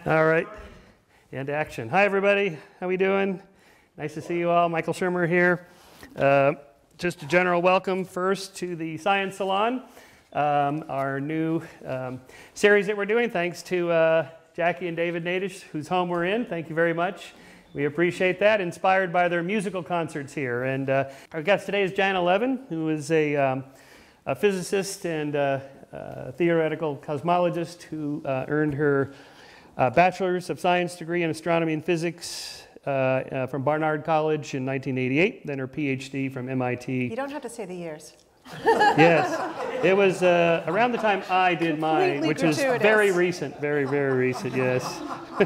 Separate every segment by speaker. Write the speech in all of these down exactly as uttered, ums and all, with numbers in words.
Speaker 1: All right, and action. Hi, everybody. How we doing? Nice to see you all. Michael Shermer here. Uh, just a general welcome first to the Science Salon, um, our new um, series that we're doing. Thanks to uh, Jackie and David Nadish, whose home we're in. Thank you very much. We appreciate that. Inspired by their musical concerts here. And uh, our guest today is Janna Levin, who is a, um, a physicist and uh, uh, theoretical cosmologist who uh, earned her uh, Bachelor's of Science degree in Astronomy and Physics uh, uh, from Barnard College in nineteen eighty-eight, then her PhD from M I T.
Speaker 2: You don't have to say the years.
Speaker 1: Yes, it was uh, around the time I did mine,
Speaker 2: Completely
Speaker 1: which
Speaker 2: gratuitous.
Speaker 1: is very recent, very, very recent, yes.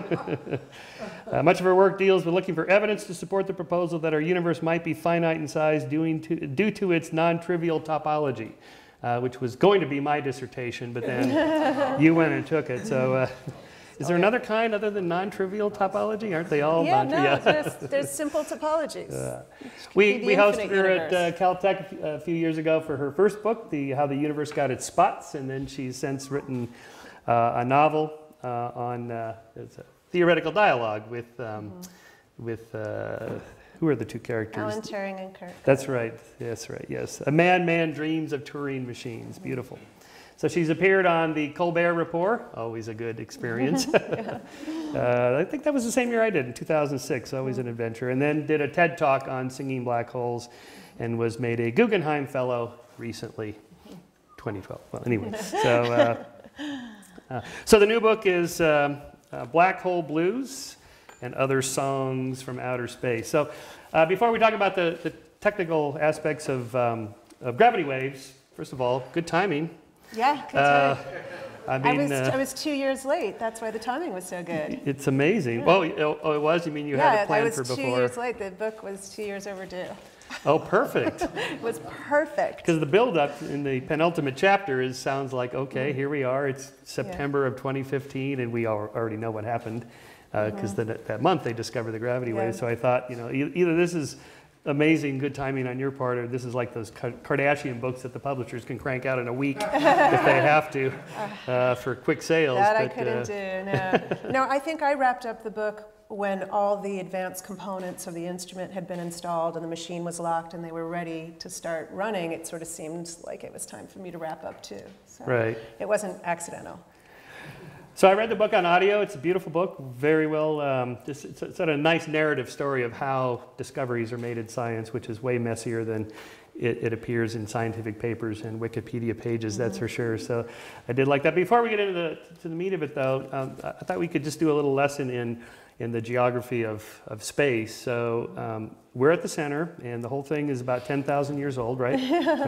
Speaker 1: uh, much of her work deals with looking for evidence to support the proposal that our universe might be finite in size due to, due to its non-trivial topology, uh, which was going to be my dissertation, but then you went and took it. So, uh, is there another kind other than non-trivial topology? Aren't they all
Speaker 2: Yeah,
Speaker 1: non-trivial?
Speaker 2: no, there's, there's simple topologies.
Speaker 1: Uh, we we hosted her
Speaker 2: universe.
Speaker 1: at uh, Caltech a few years ago for her first book, the How the Universe Got Its Spots, and then she's since written uh, a novel uh, on uh, it's a theoretical dialogue with um, mm-hmm. with uh, who are the two characters?
Speaker 2: Alan Turing and Kurt.
Speaker 1: That's right. That's right. Yes, a man, man dreams of Turing machines. Beautiful. So she's appeared on the Colbert Report, always a good experience. uh, I think that was the same year I did, in two thousand six, always an adventure. And then did a TED Talk on singing black holes and was made a Guggenheim Fellow recently, twenty twelve. Well, anyway, so, uh, uh, so the new book is um, uh, Black Hole Blues and Other Songs from Outer Space. So uh, before we talk about the, the technical aspects of, um, of gravity waves, first of all, good timing.
Speaker 2: Yeah, good
Speaker 1: Uh,
Speaker 2: timing.
Speaker 1: I mean,
Speaker 2: I was,
Speaker 1: uh,
Speaker 2: I was two years late. That's why the timing was so good.
Speaker 1: It's amazing.
Speaker 2: Yeah.
Speaker 1: Oh, oh, it was? You mean you
Speaker 2: yeah,
Speaker 1: had it planned
Speaker 2: I was
Speaker 1: for
Speaker 2: two
Speaker 1: before?
Speaker 2: years late. The book was two years overdue.
Speaker 1: Oh, perfect.
Speaker 2: It was perfect.
Speaker 1: Because the build-up in the penultimate chapter is sounds like, okay, here we are. It's September yeah. of twenty fifteen, and we all already know what happened because uh, mm-hmm. that month they discovered the gravity yeah. wave. So I thought, you know, e either this is amazing, good timing on your part, or this is like those Kardashian books that the publishers can crank out in a week if they have to uh, for quick sales.
Speaker 2: That
Speaker 1: but,
Speaker 2: I couldn't
Speaker 1: uh,
Speaker 2: do, no. No, I think I wrapped up the book when all the advanced components of the instrument had been installed and the machine was locked and they were ready to start running. It sort of seemed like it was time for me to wrap up too. So
Speaker 1: right.
Speaker 2: It wasn't accidental.
Speaker 1: So I read the book on audio. It's a beautiful book, very well, um, just, it's, it's got a nice narrative story of how discoveries are made in science, which is way messier than it, it appears in scientific papers and Wikipedia pages, mm-hmm. that's for sure. So I did like that. Before we get into the, to the meat of it, though, um, I thought we could just do a little lesson in, in the geography of, of space. So um, we're at the center, and the whole thing is about ten thousand years old, right?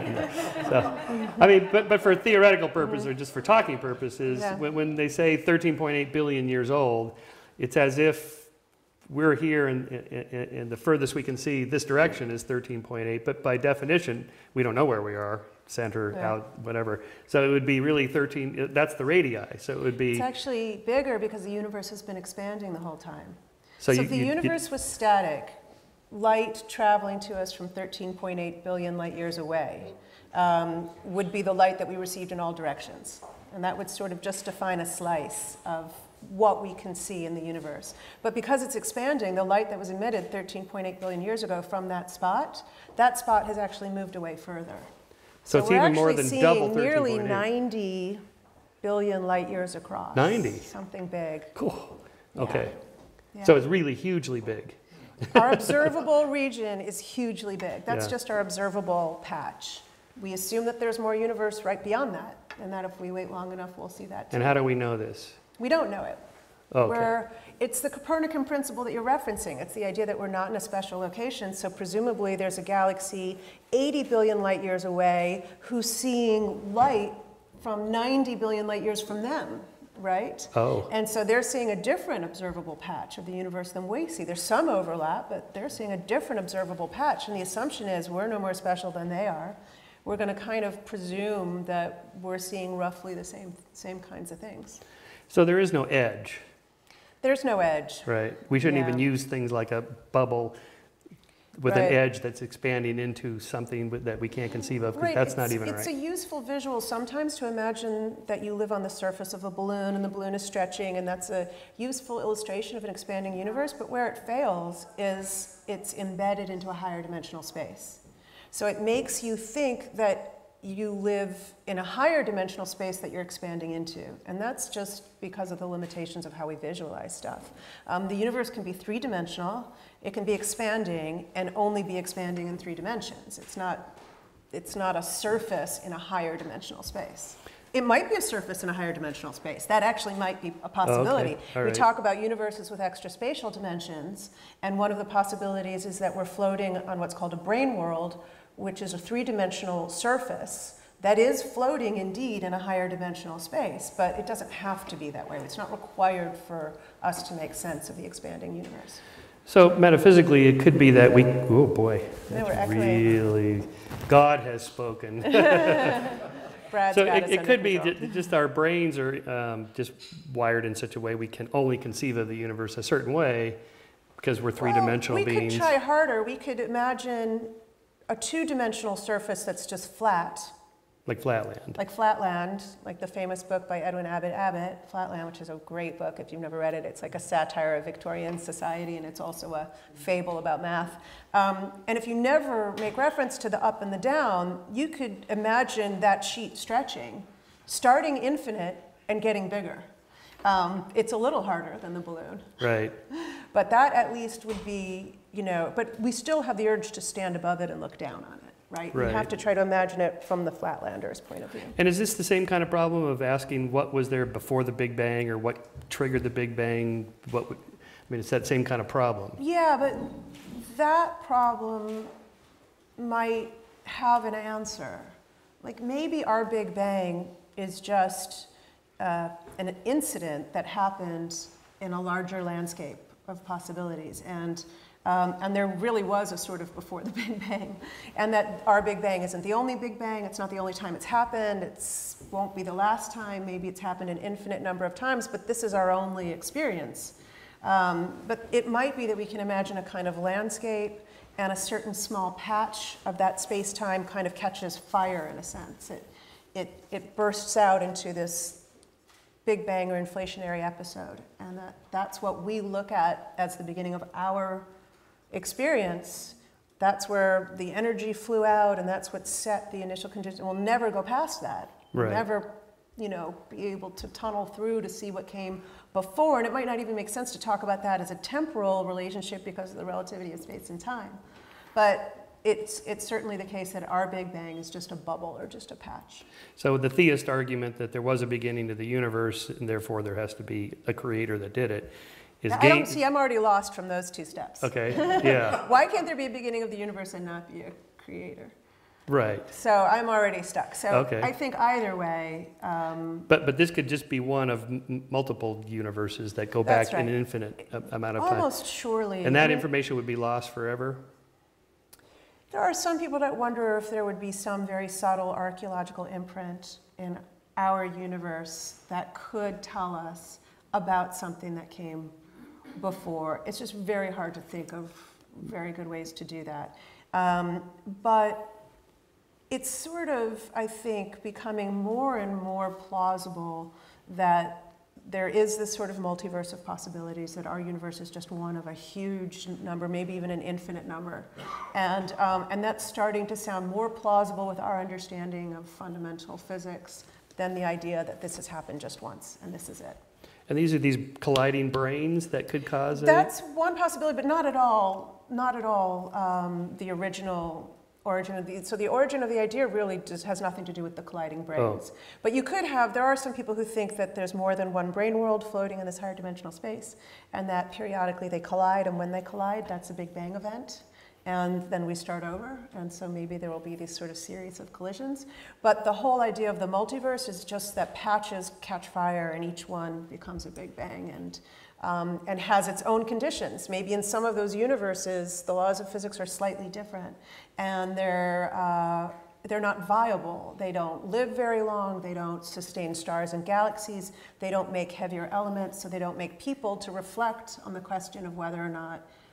Speaker 1: So, I mean, but, but for theoretical purposes, or just for talking purposes,
Speaker 2: yeah.
Speaker 1: when, when they say thirteen point eight billion years old, it's as if we're here, and, and, and the furthest we can see this direction is thirteen point eight, but by definition, we don't know where we are, center, yeah. out, whatever. So it would be really thirteen, that's the radii, so it would be...
Speaker 2: It's actually bigger because the universe has been expanding the whole time.
Speaker 1: So,
Speaker 2: so
Speaker 1: you,
Speaker 2: if the
Speaker 1: you,
Speaker 2: universe
Speaker 1: you,
Speaker 2: was static, light traveling to us from thirteen point eight billion light years away um, would be the light that we received in all directions. And that would sort of just define a slice of what we can see in the universe. But because it's expanding, the light that was emitted thirteen point eight billion years ago from that spot, that spot has actually moved away further.
Speaker 1: So,
Speaker 2: so
Speaker 1: it's
Speaker 2: we're
Speaker 1: even more than double
Speaker 2: seeing nearly
Speaker 1: thirteen point eight.
Speaker 2: ninety billion light years across.
Speaker 1: ninety?
Speaker 2: Something big.
Speaker 1: Cool. Okay.
Speaker 2: Yeah. Yeah.
Speaker 1: So it's really hugely big.
Speaker 2: Our observable region is hugely big. That's
Speaker 1: yeah.
Speaker 2: just our observable patch. We assume that there's more universe right beyond that, and that if we wait long enough, we'll see that too.
Speaker 1: And how do we know this?
Speaker 2: We don't know it.
Speaker 1: Okay.
Speaker 2: We're, it's the Copernican principle that you're referencing. It's the idea that we're not in a special location, so presumably there's a galaxy eighty billion light years away who's seeing light from ninety billion light years from them, right?
Speaker 1: Oh.
Speaker 2: And so they're seeing a different observable patch of the universe than we see. There's some overlap, but they're seeing a different observable patch, and the assumption is we're no more special than they are. We're going to kind of presume that we're seeing roughly the same, same kinds of things.
Speaker 1: So there is no edge.
Speaker 2: There's no edge.
Speaker 1: Right. We shouldn't
Speaker 2: Yeah.
Speaker 1: even use things like a bubble with
Speaker 2: Right.
Speaker 1: an edge that's expanding into something with- that we can't conceive of, because
Speaker 2: Right,
Speaker 1: that's
Speaker 2: it's,
Speaker 1: not even
Speaker 2: it's
Speaker 1: right.
Speaker 2: a useful visual sometimes to imagine that you live on the surface of a balloon and the balloon is stretching, and that's a useful illustration of an expanding universe, but where it fails is it's embedded into a higher dimensional space. So it makes you think that you live in a higher dimensional space that you're expanding into, and that's just because of the limitations of how we visualize stuff. Um, the universe can be three-dimensional, it can be expanding, and only be expanding in three dimensions. It's not, it's not a surface in a higher dimensional space. It might be a surface in a higher dimensional space. That actually might be a possibility.
Speaker 1: Okay. All
Speaker 2: We
Speaker 1: right.
Speaker 2: talk about universes with extra spatial dimensions, and one of the possibilities is that we're floating on what's called a brane world, which is a three-dimensional surface that is floating indeed in a higher dimensional space, but it doesn't have to be that way. It's not required for us to make sense of the expanding universe.
Speaker 1: So metaphysically, it could be that we, oh boy,
Speaker 2: No, we're
Speaker 1: that's
Speaker 2: echoing.
Speaker 1: really, God has spoken.
Speaker 2: Brad's
Speaker 1: So
Speaker 2: got
Speaker 1: it,
Speaker 2: us
Speaker 1: it
Speaker 2: under
Speaker 1: could be
Speaker 2: control.
Speaker 1: that just our brains are um, just wired in such a way we can only conceive of the universe a certain way because we're three-dimensional
Speaker 2: well, we
Speaker 1: beings.
Speaker 2: could try harder. We could imagine a two-dimensional surface that's just flat,
Speaker 1: Like flatland.
Speaker 2: like Flatland, like the famous book by Edwin Abbott Abbott, Flatland, which is a great book if you've never read it. It's like a satire of Victorian society, and it's also a fable about math. Um, and if you never make reference to the up and the down, you could imagine that sheet stretching, starting infinite and getting bigger. Um, it's a little harder than the balloon.
Speaker 1: Right.
Speaker 2: But that at least would be, you know, but we still have the urge to stand above it and look down on it, right? We
Speaker 1: Right.
Speaker 2: have to try to imagine it from the Flatlander's point of view.
Speaker 1: And is this the same kind of problem of asking what was there before the Big Bang or what triggered the Big Bang? What would, I mean, it's that same kind of problem.
Speaker 2: Yeah, but that problem might have an answer. Like maybe our Big Bang is just uh, an incident that happened in a larger landscape of possibilities. And, um, and there really was a sort of before the Big Bang. And that our Big Bang isn't the only Big Bang, it's not the only time it's happened, it won't be the last time, maybe it's happened an infinite number of times, but this is our only experience. Um, but it might be that we can imagine a kind of landscape and a certain small patch of that space-time kind of catches fire in a sense. It, it, it bursts out into this Big Bang or inflationary episode. And that, that's what we look at as the beginning of our experience. That's where the energy flew out, and that's what set the initial condition. We'll never go past that. We'll
Speaker 1: Right.
Speaker 2: never, you know, be able to tunnel through to see what came before. And it might not even make sense to talk about that as a temporal relationship because of the relativity of space and time. But it's, it's certainly the case that our Big Bang is just a bubble or just a patch.
Speaker 1: So the theist argument that there was a beginning to the universe and therefore there has to be a creator that did it is
Speaker 2: I
Speaker 1: gain-
Speaker 2: don't see, I'm already lost from those two steps.
Speaker 1: Okay, yeah,
Speaker 2: Why can't there be a beginning of the universe and not be a creator?
Speaker 1: right.
Speaker 2: So I'm already stuck. So
Speaker 1: Okay.
Speaker 2: I think either way, um,
Speaker 1: But, but this could just be one of m- multiple universes that go
Speaker 2: That's
Speaker 1: back in
Speaker 2: right.
Speaker 1: an infinite a- amount of time.
Speaker 2: almost surely.
Speaker 1: And that
Speaker 2: I mean,
Speaker 1: information would be lost forever?
Speaker 2: there are some people that wonder if there would be some very subtle archaeological imprint in our universe that could tell us about something that came before. It's just very hard to think of very good ways to do that. Um, but it's sort of, I think, becoming more and more plausible that there is this sort of multiverse of possibilities, that our universe is just one of a huge number, maybe even an infinite number. And, um, and that's starting to sound more plausible with our understanding of fundamental physics than the idea that this has happened just once and this is it.
Speaker 1: And these are these colliding brains that could cause it?
Speaker 2: That's one possibility, but not at all, not at all um, the original origin of the, so the origin of the idea really just has nothing to do with the colliding brains.
Speaker 1: Oh.
Speaker 2: But you could have, there are some people who think that there's more than one brain world floating in this higher dimensional space, and that periodically they collide, and when they collide, that's a Big Bang event. And then we start over, and so maybe there will be this sort of series of collisions. But the whole idea of the multiverse is just that patches catch fire, and each one becomes a Big Bang, and Um, and has its own conditions. Maybe in some of those universes, the laws of physics are slightly different, and they're, uh, they're not viable. They don't live very long, they don't sustain stars and galaxies, they don't make heavier elements, so they don't make people to reflect on the question of whether or not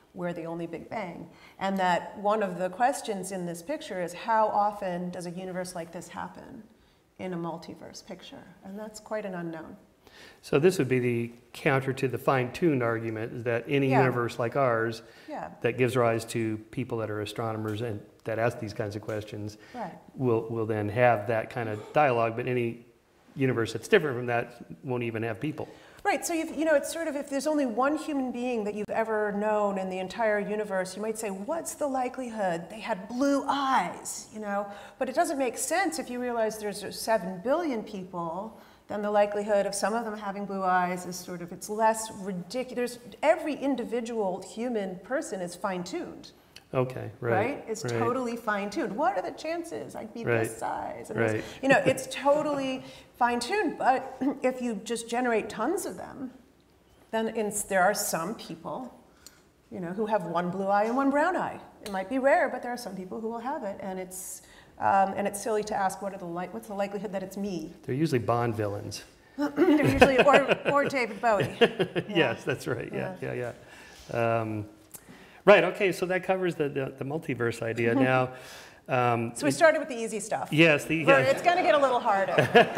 Speaker 2: we're the only Big Bang. And that one of the questions in this picture is how often does a universe like this happen in a multiverse picture? And that's quite an unknown.
Speaker 1: So this would be the counter to the fine-tuned argument is that any
Speaker 2: Yeah.
Speaker 1: universe like ours
Speaker 2: Yeah.
Speaker 1: that gives rise to people that are astronomers and that ask these kinds of questions
Speaker 2: Right.
Speaker 1: will, will then have that kind of dialogue, but any universe that's different from that won't even have people.
Speaker 2: Right, so you've, you know, it's sort of if there's only one human being that you've ever known in the entire universe, you might say, what's the likelihood they had blue eyes, you know? But it doesn't make sense if you realize there's seven billion people, then the likelihood of some of them having blue eyes is sort of, it's less ridiculous. Every individual human person is fine-tuned.
Speaker 1: Okay, right.
Speaker 2: Right? It's
Speaker 1: right.
Speaker 2: totally fine-tuned. What are the chances I'd be
Speaker 1: Right.
Speaker 2: this size? And
Speaker 1: Right.
Speaker 2: this, you know, it's totally fine-tuned. But if you just generate tons of them, then in, there are some people, you know, who have one blue eye and one brown eye. It might be rare, but there are some people who will have it, and it's um, and it's silly to ask what are the li what's the likelihood that it's me.
Speaker 1: They're usually Bond villains.
Speaker 2: They're usually or, or David Bowie. Yeah.
Speaker 1: Yes, that's right. Yeah, yeah, yeah. yeah. Um, right. Okay. So that covers the the, the multiverse idea. Now, um,
Speaker 2: So we started with the easy stuff.
Speaker 1: yes, the
Speaker 2: But
Speaker 1: yeah.
Speaker 2: it's going to get a little harder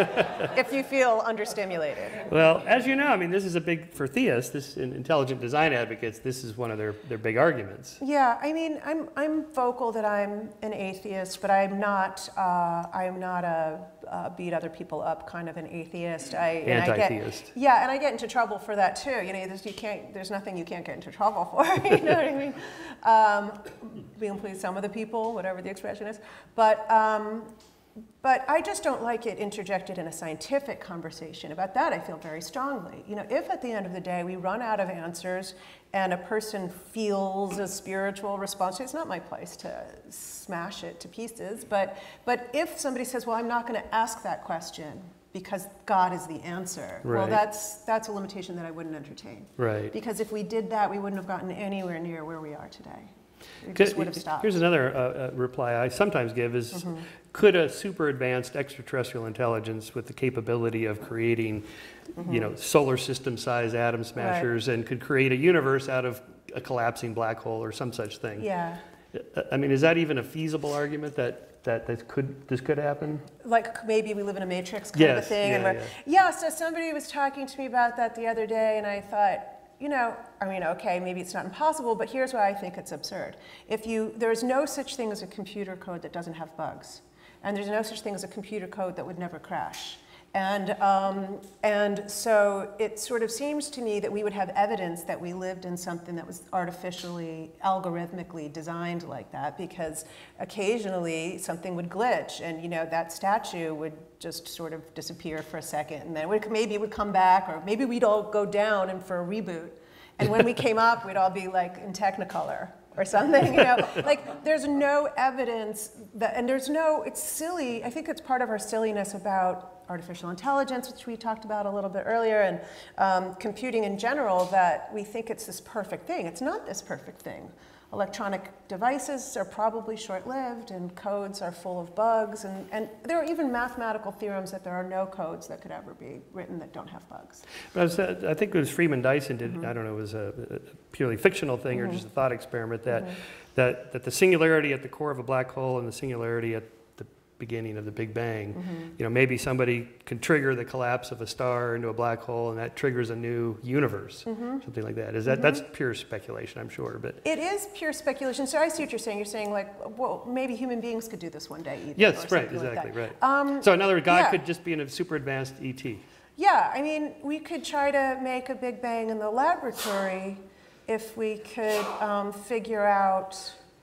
Speaker 2: if you feel understimulated.
Speaker 1: Well, as you know, I mean, this is a big for theists, this in intelligent design advocates. This is one of their their big arguments.
Speaker 2: Yeah, I mean, I'm I'm vocal that I'm an atheist, but I'm not uh, I'm not a uh, beat other people up kind of an atheist. I and I get,
Speaker 1: Anti-theist.
Speaker 2: yeah, and I get into trouble for that too. You know, there's, you can't there's nothing you can't get into trouble for. You know what I mean? Um, being please some of the people, whatever the expression is, but. Um, But I just don't like it interjected in a scientific conversation. About that, I feel very strongly. You know, if at the end of the day we run out of answers and a person feels a spiritual response, it's not my place to smash it to pieces. But, but if somebody says, well, I'm not going to ask that question because God is the answer,
Speaker 1: right.
Speaker 2: well, that's, that's a limitation that I wouldn't entertain.
Speaker 1: Right.
Speaker 2: Because if we did that, we wouldn't have gotten anywhere near where we are today. We just would have stopped.
Speaker 1: Here's another uh, uh, reply I sometimes give is, mm-hmm. could a super advanced extraterrestrial intelligence with the capability of creating, mm-hmm. you know, solar system size atom smashers right. and could create a universe out of a collapsing black hole or some such thing?
Speaker 2: Yeah.
Speaker 1: I mean, is that even a feasible argument that, that, that could, this could happen?
Speaker 2: Like maybe we live in a matrix kind
Speaker 1: yes,
Speaker 2: of a thing.
Speaker 1: Yeah,
Speaker 2: and we're,
Speaker 1: yeah.
Speaker 2: yeah, so somebody was talking to me about that the other day, and I thought, you know, I mean, okay, maybe it's not impossible, but here's why I think it's absurd. If you, there's no such thing as a computer code that doesn't have bugs. And there's no such thing as a computer code that would never crash. And, um, and so it sort of seems to me that we would have evidence that we lived in something that was artificially, algorithmically designed like that, because occasionally something would glitch, and you know, that statue would just sort of disappear for a second, and then it would, maybe it would come back, or maybe we'd all go down and for a reboot. And when we came up, we'd all be like in Technicolor or something, you know? Like, there's no evidence that, and there's no, it's silly, I think it's part of our silliness about artificial intelligence, which we talked about a little bit earlier, and um, computing in general, that we think it's this perfect thing. It's not this perfect thing. Electronic devices are probably short-lived, and codes are full of bugs, and, and there are even mathematical theorems that there are no codes that could ever be written that don't have bugs.
Speaker 1: But I, was, uh, I think it was Freeman Dyson did, mm-hmm. I don't know, it was a, a purely fictional thing mm-hmm. or just a thought experiment that, mm-hmm. that, that the singularity at the core of a black hole and the singularity at the beginning of the Big Bang, mm-hmm. you know, maybe somebody can trigger the collapse of a star into a black hole, and that triggers a new universe, mm-hmm. something like that. Is that mm-hmm. that's pure speculation, I'm sure, but
Speaker 2: it is pure speculation. So I see what you're saying. You're saying like, well, maybe human beings could do this one day. Even,
Speaker 1: yes,
Speaker 2: or
Speaker 1: right, exactly, like right. Um, so another guy yeah. could just be in a super advanced E T.
Speaker 2: Yeah, I mean, we could try to make a Big Bang in the laboratory if we could um, figure out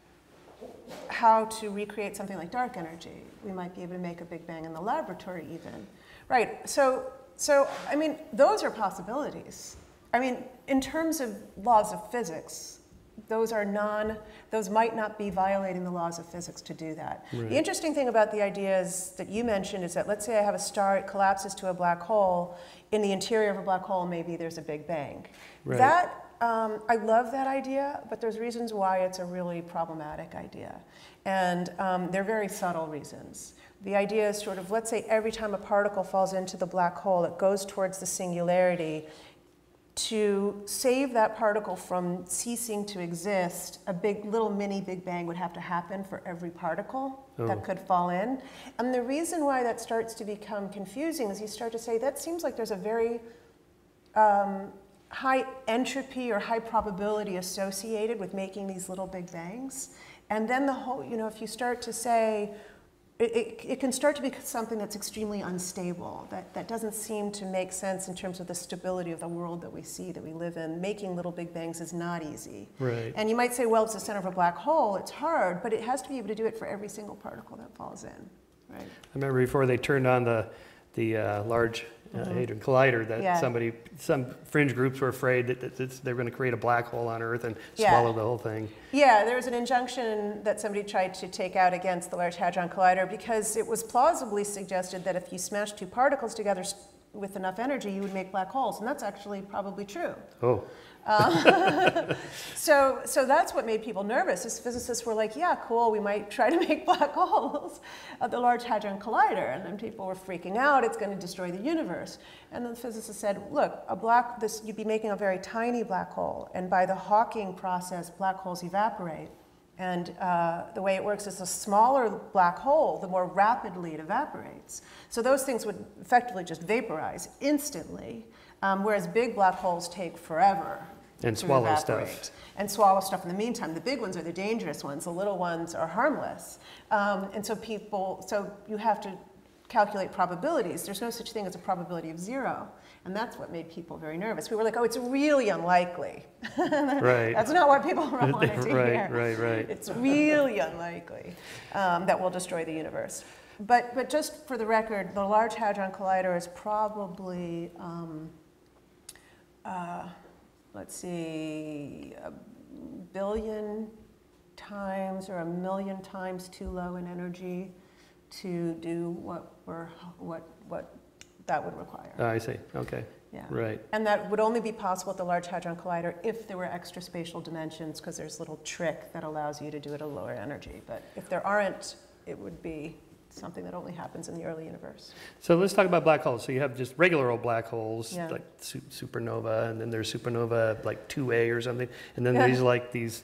Speaker 2: how to recreate something like dark energy. We might be able to make a Big Bang in the laboratory even. Right, so, so I mean, those are possibilities. I mean, in terms of laws of physics, those are non, those might not be violating the laws of physics to do that. Right. The interesting thing about the ideas that you mentioned is that let's say I have a star, it collapses to a black hole. In the interior of a black hole, maybe there's a Big Bang. Right. That, Um, I love that idea, but there's reasons why it's a really problematic idea. And um, they're very subtle reasons. The idea is sort of, let's say every time a particle falls into the black hole, it goes towards the singularity to save that particle from ceasing to exist, a big little mini Big Bang would have to happen for every particle
Speaker 1: oh.
Speaker 2: that could fall in. And the reason why that starts to become confusing is you start to say, that seems like there's a very um, high entropy or high probability associated with making these little Big Bangs. And then the whole, you know, if you start to say, It, it, it can start to be something that's extremely unstable, that, that doesn't seem to make sense in terms of the stability of the world that we see, that we live in. Making little Big Bangs is not easy.
Speaker 1: Right.
Speaker 2: And you might say, well, it's the center of a black hole. It's hard, but it has to be able to do it for every single particle that falls in. Right.
Speaker 1: I remember before they turned on the, the uh, Large uh,
Speaker 2: Mm-hmm.
Speaker 1: Hadron Collider that
Speaker 2: Yeah.
Speaker 1: somebody, some fringe groups were afraid that, that it's, they're going to create a black hole on Earth and
Speaker 2: Yeah.
Speaker 1: swallow the whole thing.
Speaker 2: Yeah, there was an injunction that somebody tried to take out against the Large Hadron Collider because it was plausibly suggested that if you smash two particles together with enough energy, you would make black holes, and that's actually probably true.
Speaker 1: Oh.
Speaker 2: Um, so, so that's what made people nervous. As physicists were like, yeah, cool, we might try to make black holes at the Large Hadron Collider. And then people were freaking out, it's going to destroy the universe. And then the physicists said, look, a black, this, you'd be making a very tiny black hole. And by the Hawking process, black holes evaporate. And uh, the way it works is the smaller black hole, the more rapidly it evaporates. So those things would effectively just vaporize instantly, um, whereas big black holes take forever.
Speaker 1: And
Speaker 2: to
Speaker 1: swallow
Speaker 2: evaporate.
Speaker 1: stuff.
Speaker 2: And swallow stuff in the meantime. The big ones are the dangerous ones. The little ones are harmless. Um, and so people, so you have to calculate probabilities. There's no such thing as a probability of zero. And that's what made people very nervous. We were like, oh, it's really unlikely.
Speaker 1: Right.
Speaker 2: That's not what people wanted to
Speaker 1: right,
Speaker 2: hear.
Speaker 1: right, right.
Speaker 2: It's really unlikely um, that we'll destroy the universe. But, but just for the record, the Large Hadron Collider is probably, um, uh, let's see, a billion times or a million times too low in energy to do what we're, what, what that would require.
Speaker 1: Oh, I see. Okay.
Speaker 2: Yeah.
Speaker 1: Right.
Speaker 2: And that would only be possible at the Large Hadron Collider if there were extra spatial dimensions, because there's a little trick that allows you to do it at a lower energy. But if there aren't, it would be something that only happens in the early universe.
Speaker 1: So let's talk about black holes. So you have just regular old black holes,
Speaker 2: Yeah.
Speaker 1: like su supernova, and then there's supernova like two A or something, and then
Speaker 2: Yeah.
Speaker 1: these like these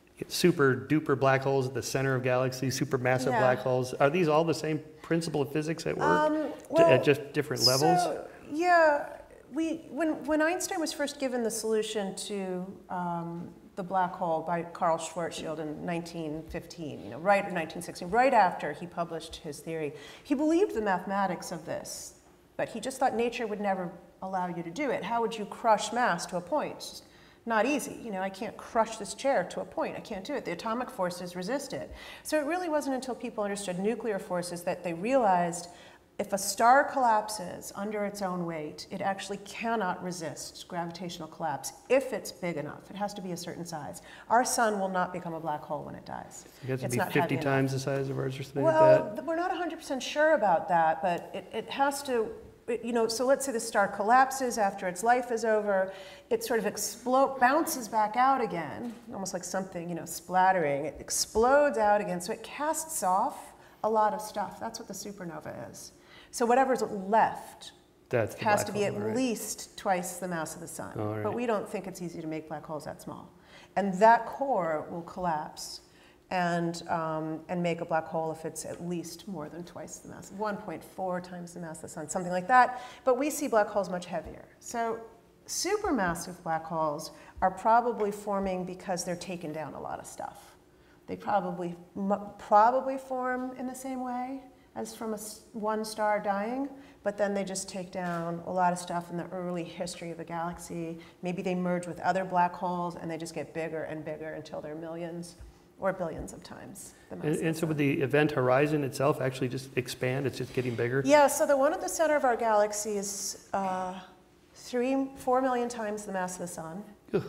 Speaker 1: super duper black holes at the center of galaxies, supermassive
Speaker 2: Yeah.
Speaker 1: black holes. Are these all the same principle of physics at work,
Speaker 2: Um, well,
Speaker 1: at just different levels?
Speaker 2: So, yeah, we, when, when Einstein was first given the solution to um, the black hole by Karl Schwarzschild in nineteen fifteen, you know, right, or nineteen sixteen, right after he published his theory, he believed the mathematics of this, but he just thought nature would never allow you to do it. How would you crush mass to a point? It's just not easy. You know, I can't crush this chair to a point. I can't do it. The atomic forces resist it. So it really wasn't until people understood nuclear forces that they realized if a star collapses under its own weight, it actually cannot resist gravitational collapse if it's big enough. It has to be a certain size. Our sun will not become a black hole when it dies.
Speaker 1: It has to
Speaker 2: It's
Speaker 1: be
Speaker 2: not
Speaker 1: fifty
Speaker 2: heavy
Speaker 1: times
Speaker 2: enough.
Speaker 1: the size of ours or something
Speaker 2: Well,
Speaker 1: like that?
Speaker 2: we're not one hundred percent sure about that, but it, it has to, it, you know, so let's say the star collapses after its life is over, it sort of explode, bounces back out again, almost like something, you know, splattering. It explodes out again, so it casts off a lot of stuff. That's what the supernova is. So whatever's left
Speaker 1: That's the
Speaker 2: has
Speaker 1: black
Speaker 2: to be
Speaker 1: hole,
Speaker 2: at
Speaker 1: right.
Speaker 2: least twice the mass of the sun.
Speaker 1: All right.
Speaker 2: But we don't think it's easy to make black holes that small. And that core will collapse and, um, and make a black hole if it's at least more than twice the mass, one point four times the mass of the sun, something like that. But we see black holes much heavier. So supermassive black holes are probably forming because they're taking down a lot of stuff. They probably, probably form in the same way as from a one star dying, but then they just take down a lot of stuff in the early history of the galaxy. Maybe they merge with other black holes and they just get bigger and bigger until they're millions or billions of times the mass.
Speaker 1: And,
Speaker 2: of
Speaker 1: and
Speaker 2: the
Speaker 1: so
Speaker 2: sun.
Speaker 1: would the event horizon itself actually just expand? It's just getting bigger?
Speaker 2: Yeah, so the one at the center of our galaxy is uh, three, four million times the mass of the sun.
Speaker 1: Ugh.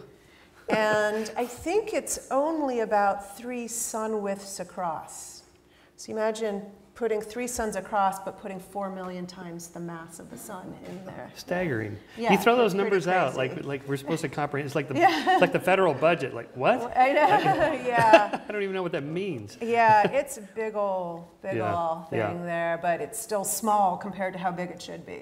Speaker 2: And I think it's only about three sun widths across. So imagine putting three suns across, but putting four million times the mass of the sun in there.
Speaker 1: Staggering.
Speaker 2: Yeah,
Speaker 1: you throw those
Speaker 2: pretty
Speaker 1: numbers out
Speaker 2: crazy.
Speaker 1: like like we're supposed to comprehend. It's like the
Speaker 2: Yeah.
Speaker 1: it's like the federal budget. Like what?
Speaker 2: I know, yeah.
Speaker 1: I don't even know what that means.
Speaker 2: Yeah, it's a big ol', big
Speaker 1: Yeah,
Speaker 2: ol' thing
Speaker 1: yeah.
Speaker 2: there, but it's still small compared to how big it should be.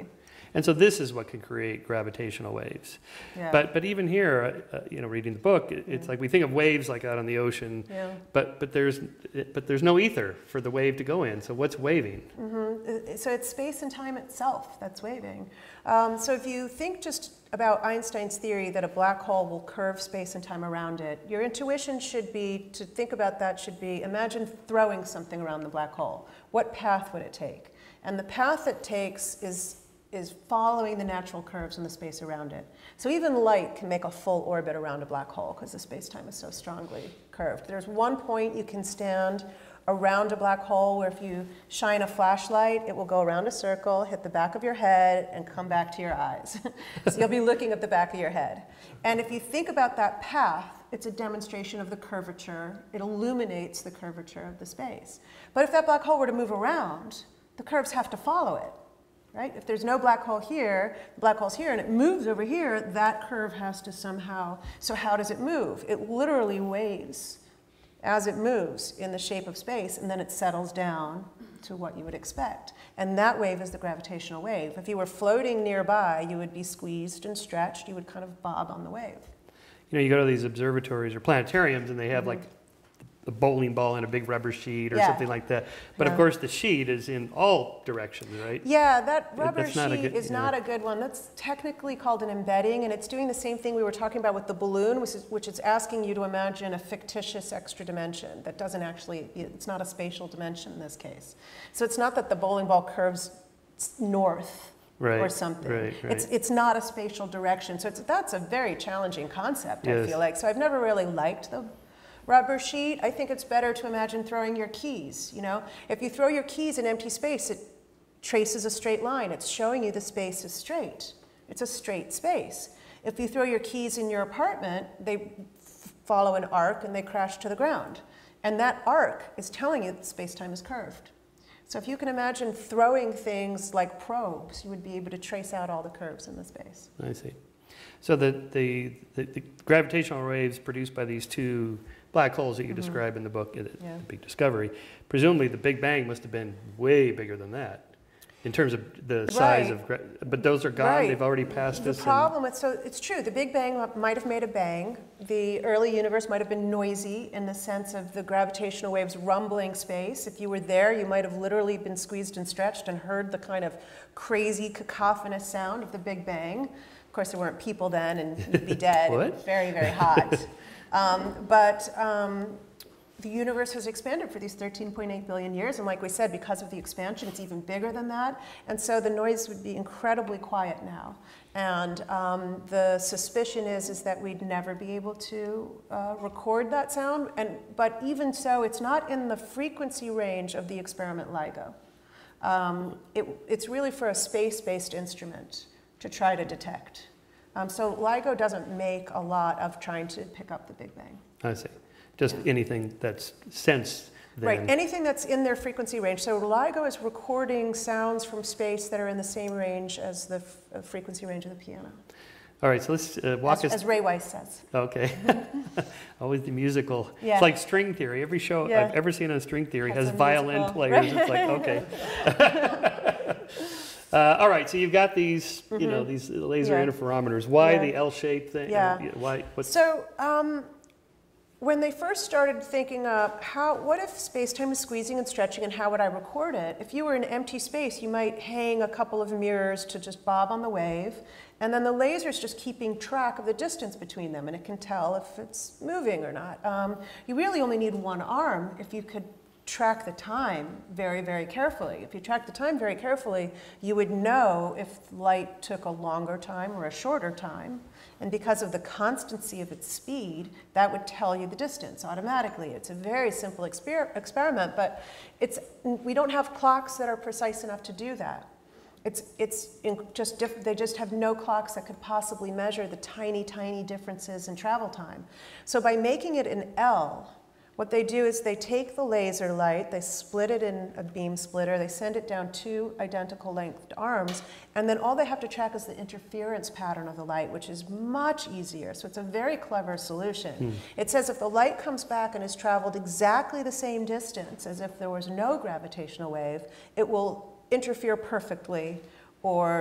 Speaker 1: And so this is what can create gravitational waves.
Speaker 2: Yeah.
Speaker 1: But but even here, uh, you know, reading the book, it, it's
Speaker 2: yeah.
Speaker 1: like we think of waves like out on the ocean,
Speaker 2: Yeah.
Speaker 1: but but there's but there's no ether for the wave to go in. So what's waving?
Speaker 2: Mm-hmm. So it's space and time itself that's waving. Um, so if you think just about Einstein's theory that a black hole will curve space and time around it, your intuition should be, to think about that should be, imagine throwing something around the black hole. What path would it take? And the path it takes is is following the natural curves in the space around it. So even light can make a full orbit around a black hole because the space-time is so strongly curved. There's one point you can stand around a black hole where if you shine a flashlight, it will go around a circle, hit the back of your head, and come back to your eyes. So you'll be looking at the back of your head. And if you think about that path, it's a demonstration of the curvature. It illuminates the curvature of the space. But if that black hole were to move around, the curves have to follow it. Right? If there's no black hole here, the black hole's here, and it moves over here, that curve has to somehow, so how does it move? It literally waves as it moves in the shape of space, and then it settles down to what you would expect. And that wave is the gravitational wave. If you were floating nearby, you would be squeezed and stretched, you would kind of bob on the wave.
Speaker 1: You know, you go to these observatories or planetariums, and they have
Speaker 2: Mm-hmm.
Speaker 1: like a bowling ball and a big rubber sheet or
Speaker 2: Yeah.
Speaker 1: something like that. But
Speaker 2: Yeah.
Speaker 1: of course, the sheet is in all directions, right?
Speaker 2: Yeah, that rubber
Speaker 1: That's not a
Speaker 2: sheet
Speaker 1: good-
Speaker 2: is
Speaker 1: yeah.
Speaker 2: not a good one. That's technically called an embedding, and it's doing the same thing we were talking about with the balloon, which is, which is asking you to imagine a fictitious extra dimension that doesn't actually, it's not a spatial dimension in this case. So it's not that the bowling ball curves north
Speaker 1: Right,
Speaker 2: or something.
Speaker 1: right, right.
Speaker 2: It's, it's not a spatial direction. So it's, that's a very challenging concept, I
Speaker 1: Yes.
Speaker 2: feel like. So I've never really liked the rubber sheet. I think it's better to imagine throwing your keys, you know? If you throw your keys in empty space, it traces a straight line. It's showing you the space is straight. It's a straight space. If you throw your keys in your apartment, they follow an arc and they crash to the ground. And that arc is telling you that space-time is curved. So if you can imagine throwing things like probes, you would be able to trace out all the curves in the space.
Speaker 1: I see. So the, the, the, the gravitational waves produced by these two black holes that you
Speaker 2: Mm-hmm.
Speaker 1: describe in the book, the,
Speaker 2: Yeah.
Speaker 1: the big discovery, presumably the Big Bang must have been way bigger than that in terms of the size
Speaker 2: Right.
Speaker 1: of, gra- but those are gone,
Speaker 2: Right.
Speaker 1: they've already passed
Speaker 2: The
Speaker 1: us. and-
Speaker 2: problem with, so it's true, the Big Bang might have made a bang. The early universe might have been noisy in the sense of the gravitational waves rumbling space. If you were there, you might have literally been squeezed and stretched and heard the kind of crazy cacophonous sound of the Big Bang. Of course, there weren't people then, and you'd be dead.
Speaker 1: What?
Speaker 2: It was very, very hot. um, but um, the universe has expanded for these thirteen point eight billion years, and like we said, because of the expansion, it's even bigger than that. And so the noise would be incredibly quiet now. And um, the suspicion is, is that we'd never be able to uh, record that sound. And, but even so, it's not in the frequency range of the experiment LIGO. Um, it, it's really for a space-based instrument to try to detect. Um, so LIGO doesn't make a lot of trying to pick up the Big Bang.
Speaker 1: I see. Just anything that's sensed then.
Speaker 2: Right, anything that's in their frequency range. So LIGO is recording sounds from space that are in the same range as the f uh, frequency range of the piano.
Speaker 1: All right, so let's uh, walk
Speaker 2: as,
Speaker 1: us.
Speaker 2: as Ray Weiss says.
Speaker 1: Okay. Always the musical.
Speaker 2: Yeah.
Speaker 1: It's like string theory. Every show
Speaker 2: Yeah.
Speaker 1: I've ever seen on string theory
Speaker 2: Has
Speaker 1: has
Speaker 2: a
Speaker 1: violin
Speaker 2: musical.
Speaker 1: players. It's like, okay. uh, all right, so you've got these, you know, these laser
Speaker 2: Yeah.
Speaker 1: interferometers. Why
Speaker 2: Yeah.
Speaker 1: the L-shaped thing?
Speaker 2: Yeah.
Speaker 1: Uh, Why? What's,
Speaker 2: So um, when they first started thinking up, how, what if space-time is squeezing and stretching, and how would I record it? If you were in empty space, you might hang a couple of mirrors to just bob on the wave, and then the laser's just keeping track of the distance between them, and it can tell if it's moving or not. Um, you really only need one arm if you could track the time very, very carefully. If you track the time very carefully, you would know if light took a longer time or a shorter time. And because of the constancy of its speed, that would tell you the distance automatically. It's a very simple exper experiment, but it's, we don't have clocks that are precise enough to do that. It's, it's in just diff they just have no clocks that could possibly measure the tiny, tiny differences in travel time. So by making it an L, what they do is they take the laser light, they split it in a beam splitter, they send it down two identical lengthed arms, and then all they have to track is the interference pattern of the light, which is much easier. So it's a very clever solution. Hmm. It says if the light comes back and has traveled exactly the same distance as if there was no gravitational wave, it will interfere perfectly or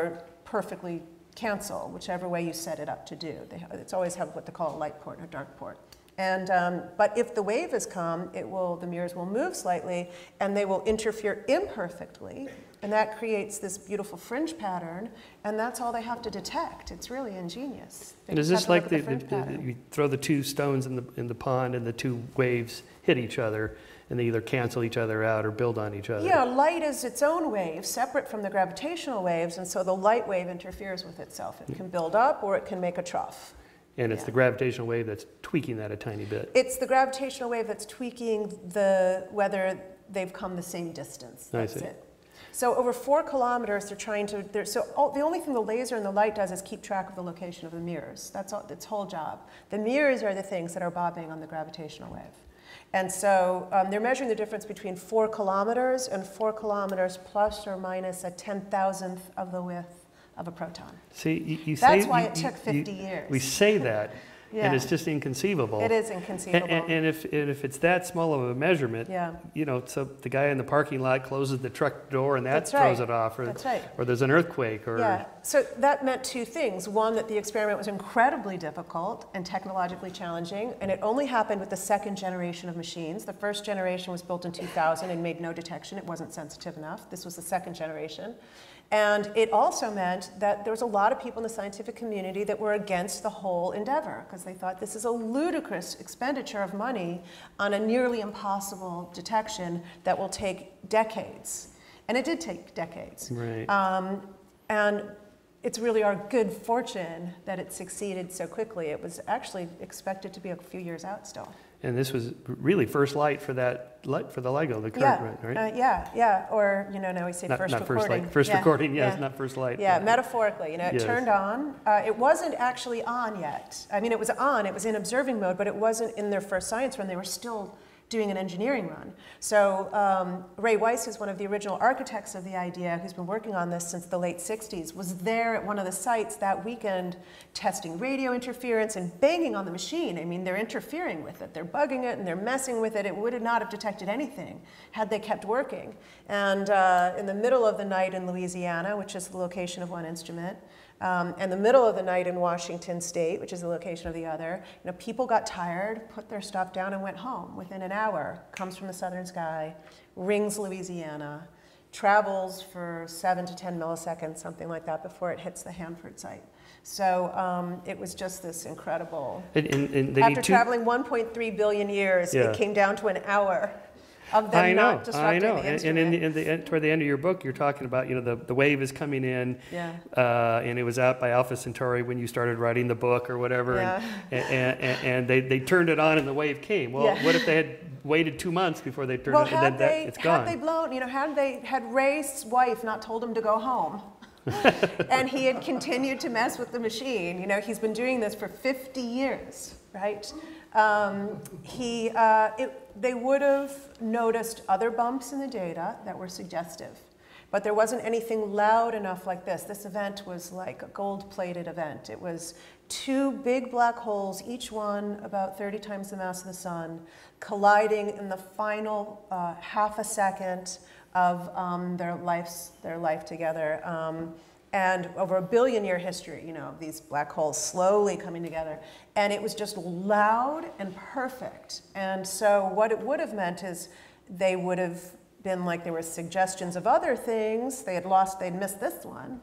Speaker 2: perfectly cancel, whichever way you set it up to do. They, it's always have what they call a light port and a dark port. And, um, but if the wave has come, it will, the mirrors will move slightly, and they will interfere imperfectly, and that creates this beautiful fringe pattern, and that's all they have to detect. It's really ingenious. They
Speaker 1: and is
Speaker 2: just
Speaker 1: this
Speaker 2: have to
Speaker 1: like
Speaker 2: look
Speaker 1: the,
Speaker 2: at the
Speaker 1: the,
Speaker 2: fringe
Speaker 1: the, you throw the two stones in the, in the pond, and the two waves hit each other, and they either cancel each other out or build on each other?
Speaker 2: Yeah, light is its own wave, separate from the gravitational waves, and so the light wave interferes with itself. It can build up, or it can make a trough.
Speaker 1: And it's
Speaker 2: Yeah.
Speaker 1: the gravitational wave that's tweaking that a tiny bit.
Speaker 2: It's the gravitational wave that's tweaking the whether they've come the same distance. That's
Speaker 1: I see.
Speaker 2: it. So over four kilometers, they're trying to. They're, so all, the only thing the laser and the light does is keep track of the location of the mirrors. That's all, its whole job. The mirrors are the things that are bobbing on the gravitational wave. And so um, they're measuring the difference between four kilometers and four kilometers plus or minus a ten thousandth of the width of a proton.
Speaker 1: See, you, you
Speaker 2: That's
Speaker 1: say,
Speaker 2: why
Speaker 1: you,
Speaker 2: it took fifty
Speaker 1: you,
Speaker 2: years.
Speaker 1: We say that,
Speaker 2: Yeah.
Speaker 1: and it's just inconceivable.
Speaker 2: It is inconceivable.
Speaker 1: And, and, and, if, and if it's that small of a measurement,
Speaker 2: Yeah.
Speaker 1: you know, so the guy in the parking lot closes the truck door and that
Speaker 2: That's
Speaker 1: throws
Speaker 2: right.
Speaker 1: it off, or,
Speaker 2: That's right.
Speaker 1: or there's an earthquake, or
Speaker 2: Yeah, so that meant two things. One, that the experiment was incredibly difficult and technologically challenging, and it only happened with the second generation of machines. The first generation was built in two thousand and made no detection. It wasn't sensitive enough. This was the second generation. And it also meant that there was a lot of people in the scientific community that were against the whole endeavor, because they thought this is a ludicrous expenditure of money on a nearly impossible detection that will take decades. And it did take decades.
Speaker 1: Right.
Speaker 2: Um, and it's really our good fortune that it succeeded so quickly. It was actually expected to be a few years out still.
Speaker 1: And this was really first light for that light for the LIGO, the current
Speaker 2: Yeah,
Speaker 1: one, right?
Speaker 2: uh, yeah, yeah. Or, you know, now we say
Speaker 1: not,
Speaker 2: first
Speaker 1: not
Speaker 2: recording.
Speaker 1: First light. First
Speaker 2: yeah,
Speaker 1: recording, yes,
Speaker 2: yeah.
Speaker 1: not first light.
Speaker 2: Yeah,
Speaker 1: but-
Speaker 2: metaphorically, you know, it
Speaker 1: Yes.
Speaker 2: turned on. Uh, it wasn't actually on yet. I mean, it was on, it was in observing mode, but it wasn't in their first science run. They were still doing an engineering run. So um, Ray Weiss, who's one of the original architects of the idea, who's been working on this since the late sixties, was there at one of the sites that weekend testing radio interference and banging on the machine. I mean, they're interfering with it. They're bugging it and they're messing with it. It would not have detected anything had they kept working. And uh, in the middle of the night in Louisiana, which is the location of one instrument, Um, and the middle of the night in Washington State, which is the location of the other, you know, people got tired, put their stuff down, and went home within an hour. Comes from the southern sky, rings Louisiana, travels for seven to ten milliseconds, something like that, before it hits the Hanford site. So um, it was just this incredible.
Speaker 1: And, and, and they
Speaker 2: After
Speaker 1: need two,
Speaker 2: traveling one point three billion years,
Speaker 1: Yeah.
Speaker 2: it came down to an hour of them
Speaker 1: I know,
Speaker 2: not disrupting
Speaker 1: I know.
Speaker 2: the
Speaker 1: And, and
Speaker 2: instrument.
Speaker 1: in the, in the, end- toward the end of your book, you're talking about, you know, the, the wave is coming in,
Speaker 2: Yeah.
Speaker 1: uh, and it was out by Alpha Centauri when you started writing the book or whatever,
Speaker 2: Yeah.
Speaker 1: and, and, and, and they, they turned it on and the wave came. Well,
Speaker 2: Yeah.
Speaker 1: what if they had waited two months before they turned
Speaker 2: Well,
Speaker 1: it, and then
Speaker 2: had
Speaker 1: that,
Speaker 2: they,
Speaker 1: it's
Speaker 2: had
Speaker 1: gone?
Speaker 2: they blown, you know, had they, had Ray's wife not told him to go home, and he had continued to mess with the machine, you know, he's been doing this for fifty years, right? Um, he, uh, it, they would have noticed other bumps in the data that were suggestive, but there wasn't anything loud enough like this. This event was like a gold-plated event. It was two big black holes, each one about thirty times the mass of the sun, colliding in the final uh, half a second of um, their lives, their life together. Um, and over a billion year history, you know, these black holes slowly coming together. And it was just loud and perfect. And so what it would have meant is they would have been like there were suggestions of other things. They had lost, they'd missed this one,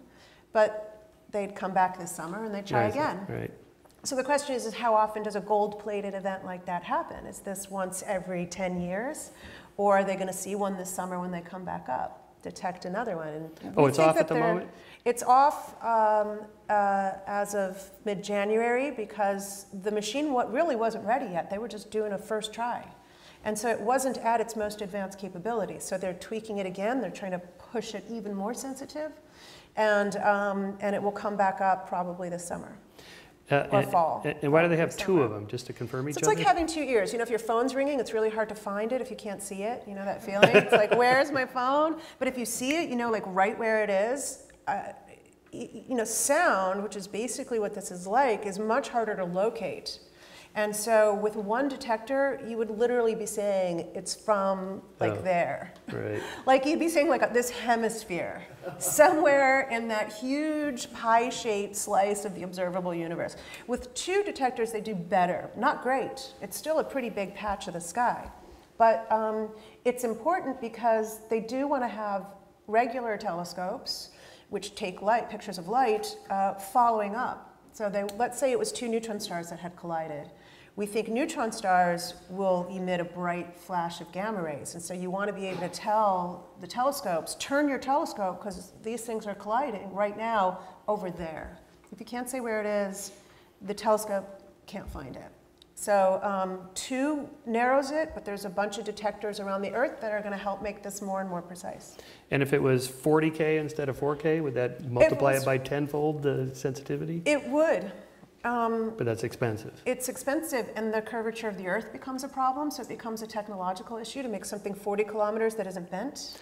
Speaker 2: but they'd come back this summer and they'd try
Speaker 1: Right,
Speaker 2: again.
Speaker 1: Right.
Speaker 2: So the question is, is how often does a gold-plated event like that happen? Is this once every ten years? Or are they going to see one this summer when they come back up, detect another one? And
Speaker 1: Oh,
Speaker 2: we
Speaker 1: it's
Speaker 2: think
Speaker 1: off
Speaker 2: that
Speaker 1: at the
Speaker 2: they're-
Speaker 1: moment?
Speaker 2: It's off um, uh, as of mid-January because the machine wa- really wasn't ready yet. They were just doing a first try. And so it wasn't at its most advanced capability. So they're tweaking it again. They're trying to push it even more sensitive. And, um, and it will come back up probably this summer.
Speaker 1: Uh,
Speaker 2: Or
Speaker 1: and,
Speaker 2: fall.
Speaker 1: And, and why do they have
Speaker 2: Probably
Speaker 1: two
Speaker 2: summer.
Speaker 1: of them, just to confirm each
Speaker 2: So it's
Speaker 1: other?
Speaker 2: like having two ears. You know, if your phone's ringing, it's really hard to find it if you can't see it. You know that feeling? It's like, where's my phone? But if you see it, you know, like right where it is. Uh, y- you know, sound, which is basically what this is like, is much harder to locate. And so with one detector, you would literally be saying it's from like
Speaker 1: oh,
Speaker 2: there.
Speaker 1: Right.
Speaker 2: Like you'd be saying like this hemisphere, somewhere in that huge pie-shaped slice of the observable universe. With two detectors, they do better. Not great. It's still a pretty big patch of the sky. But um, it's important because they do want to have regular telescopes, which take light, pictures of light, uh, following up. So they, let's say it was two neutron stars that had collided. We think neutron stars will emit a bright flash of gamma rays. And so you want to be able to tell the telescopes, turn your telescope, because these things are colliding right now over there. If you can't say where it is, the telescope can't find it. So um, two narrows it, but there's a bunch of detectors around the Earth that are going to help make this more and more precise.
Speaker 1: And if it was forty K instead of four K, would that multiply it,
Speaker 2: it
Speaker 1: by tenfold, the sensitivity?
Speaker 2: It would. Um,
Speaker 1: but that's expensive.
Speaker 2: It's expensive, and the curvature of the Earth becomes a problem, so it becomes a technological issue to make something forty kilometers that isn't bent.